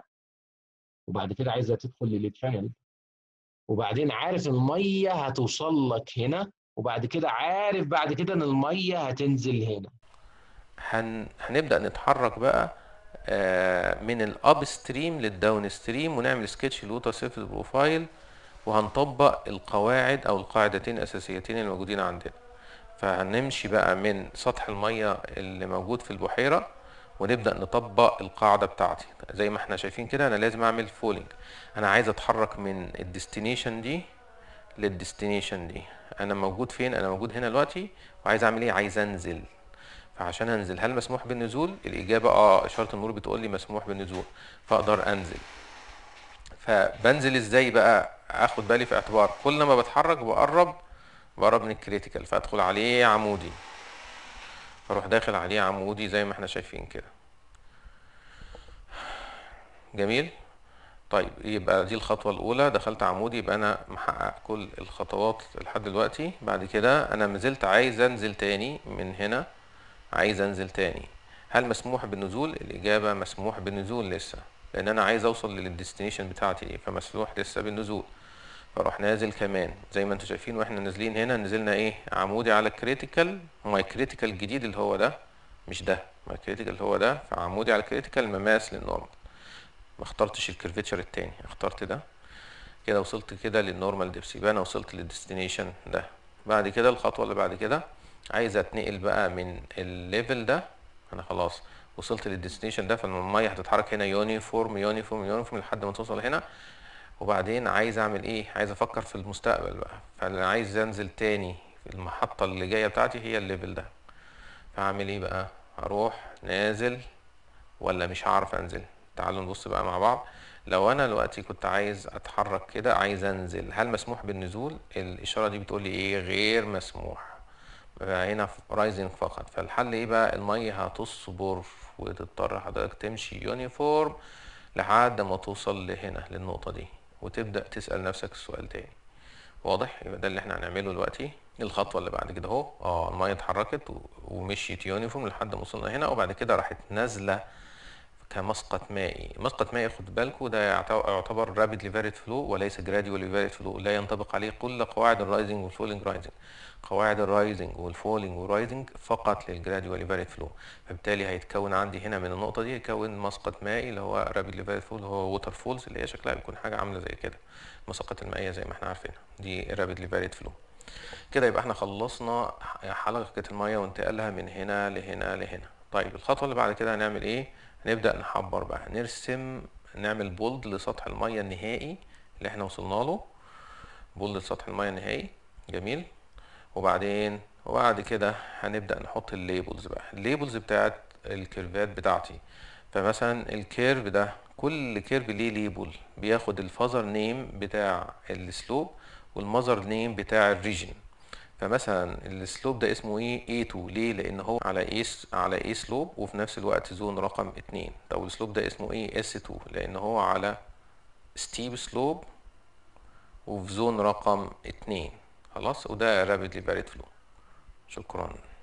وبعد كده عايزه تدخل للتشانل، وبعدين عارف الميه هتوصل لك هنا، وبعد كده عارف بعد كده ان الميه هتنزل هنا. هنبدأ نتحرك بقى من الاب ستريم للداون ستريم، ونعمل سكتش الووتر سيرفيس بروفايل، وهنطبق القواعد او القاعدتين الاساسيتين الموجودين عندنا. فهنمشي بقى من سطح المية اللي موجود في البحيرة، ونبدأ نطبق القاعدة بتاعتي. زي ما احنا شايفين كده، انا لازم اعمل فولينج. انا عايز اتحرك من الديستنيشن دي للديستنيشن دي. انا موجود فين؟ انا موجود هنا دلوقتي، وعايز اعمل ايه؟ عايز انزل. فعشان انزل، هل مسموح بالنزول؟ الاجابة اشارة المرور بتقول لي مسموح بالنزول، فاقدر انزل. فبنزل ازاي بقى؟ اخد بالي في اعتبار كل ما بتحرك بقرب من الكريتيكال، فادخل عليه عمودي، اروح داخل عليه عمودي زي ما احنا شايفين كده. جميل. طيب يبقى دي الخطوة الأولى، دخلت عمودي، يبقى أنا محقق كل الخطوات لحد دلوقتي. بعد كده أنا نزلت، عايز أنزل تاني من هنا، عايز أنزل تاني. هل مسموح بالنزول؟ الإجابة مسموح بالنزول لسه، لأن أنا عايز أوصل للديستنيشن بتاعتي دي، فمسموح لسه بالنزول. فاروح نازل كمان زي ما انتوا شايفين. واحنا نازلين هنا نزلنا ايه؟ عمودي على الكريتيكال. ماي كريتيكال الجديد اللي هو ده، مش ده، ماي كريتيكال اللي هو ده، فعمودي على الكريتيكال مماس للنورمال. ما اخترتش الكيرفيتشر التاني، اخترت ده. كده وصلت كده للنورمال ديبس، يبقى انا وصلت للديستنيشن ده. بعد كده الخطوه اللي بعد كده، عايز اتنقل بقى من الليفل ده. انا خلاص وصلت للديستنيشن ده، فالميه هتتحرك هنا يونيفورم يونيفورم يونيفورم لحد ما توصل هنا. وبعدين عايز اعمل ايه؟ عايز افكر في المستقبل بقى. فانا عايز انزل تاني في المحطه اللي جايه بتاعتي، هي الليفل ده. فهعمل ايه بقى؟ هروح نازل ولا مش هعرف انزل؟ تعالوا نبص بقى مع بعض. لو انا دلوقتي كنت عايز اتحرك كده، عايز انزل، هل مسموح بالنزول؟ الاشاره دي بتقول لي ايه؟ غير مسموح. هنا في رايزنج فقط. فالحل ايه بقى؟ الميه هتصبر وتضطر حضرتك تمشي يونيفورم لحد ما توصل لهنا للنقطه دي، وتبدا تسال نفسك السؤال تاني. واضح؟ يبقى ده اللي احنا هنعمله دلوقتي. الخطوه اللي بعد كده اهو، الميه اتحركت ومشيت يونيفورم لحد ما وصلنا هنا، وبعد كده راحت نازله كمسقط مائي. مسقط مائي خد بالكوا ده يعتبر رابيدلي فاريد فلو وليس جراديولي فاريد فلو، لا ينطبق عليه كل قواعد الرايزنج والفولينج رايزنج. قواعد الرايزنج والفولينج والرايزنج فقط للجراديولي فاريد فلو. فبالتالي هيتكون عندي هنا من النقطه دي يتكون مسقط مائي اللي هو رابيدلي فاريد فلو، اللي هو ووتر فولز، اللي هي شكلها بيكون حاجه عامله زي كده. المسقط المائيه زي ما احنا عارفينها دي رابيدلي فاريد فلو. كده يبقى احنا خلصنا حلقة المية وانتقالها من هنا لهنا لهنا. طيب الخطوة اللي بعد كده هنعمل ايه؟ هنبدأ نحبر بقى، نرسم، نعمل بولد لسطح المية النهائي اللي احنا وصلنا له. بولد لسطح المية النهائي. جميل. وبعد كده هنبدأ نحط الليبلز بقى، الليبلز بتاعت الكيرفات بتاعتي. فمثلا الكيرف ده، كل كيرف ليه ليبل بياخد الفازر نيم بتاع السلوب والمذر نيم بتاع الريجن. فمثلا السلوب ده اسمه ايه؟ A2. ليه؟ لان هو على A سلوب وفي نفس الوقت زون رقم 2. طب السلوب ده اسمه ايه؟ S2 لان هو على ستيب سلوب وفي زون رقم 2. خلاص، وده رابيدلي فاريد فلو. شكرا.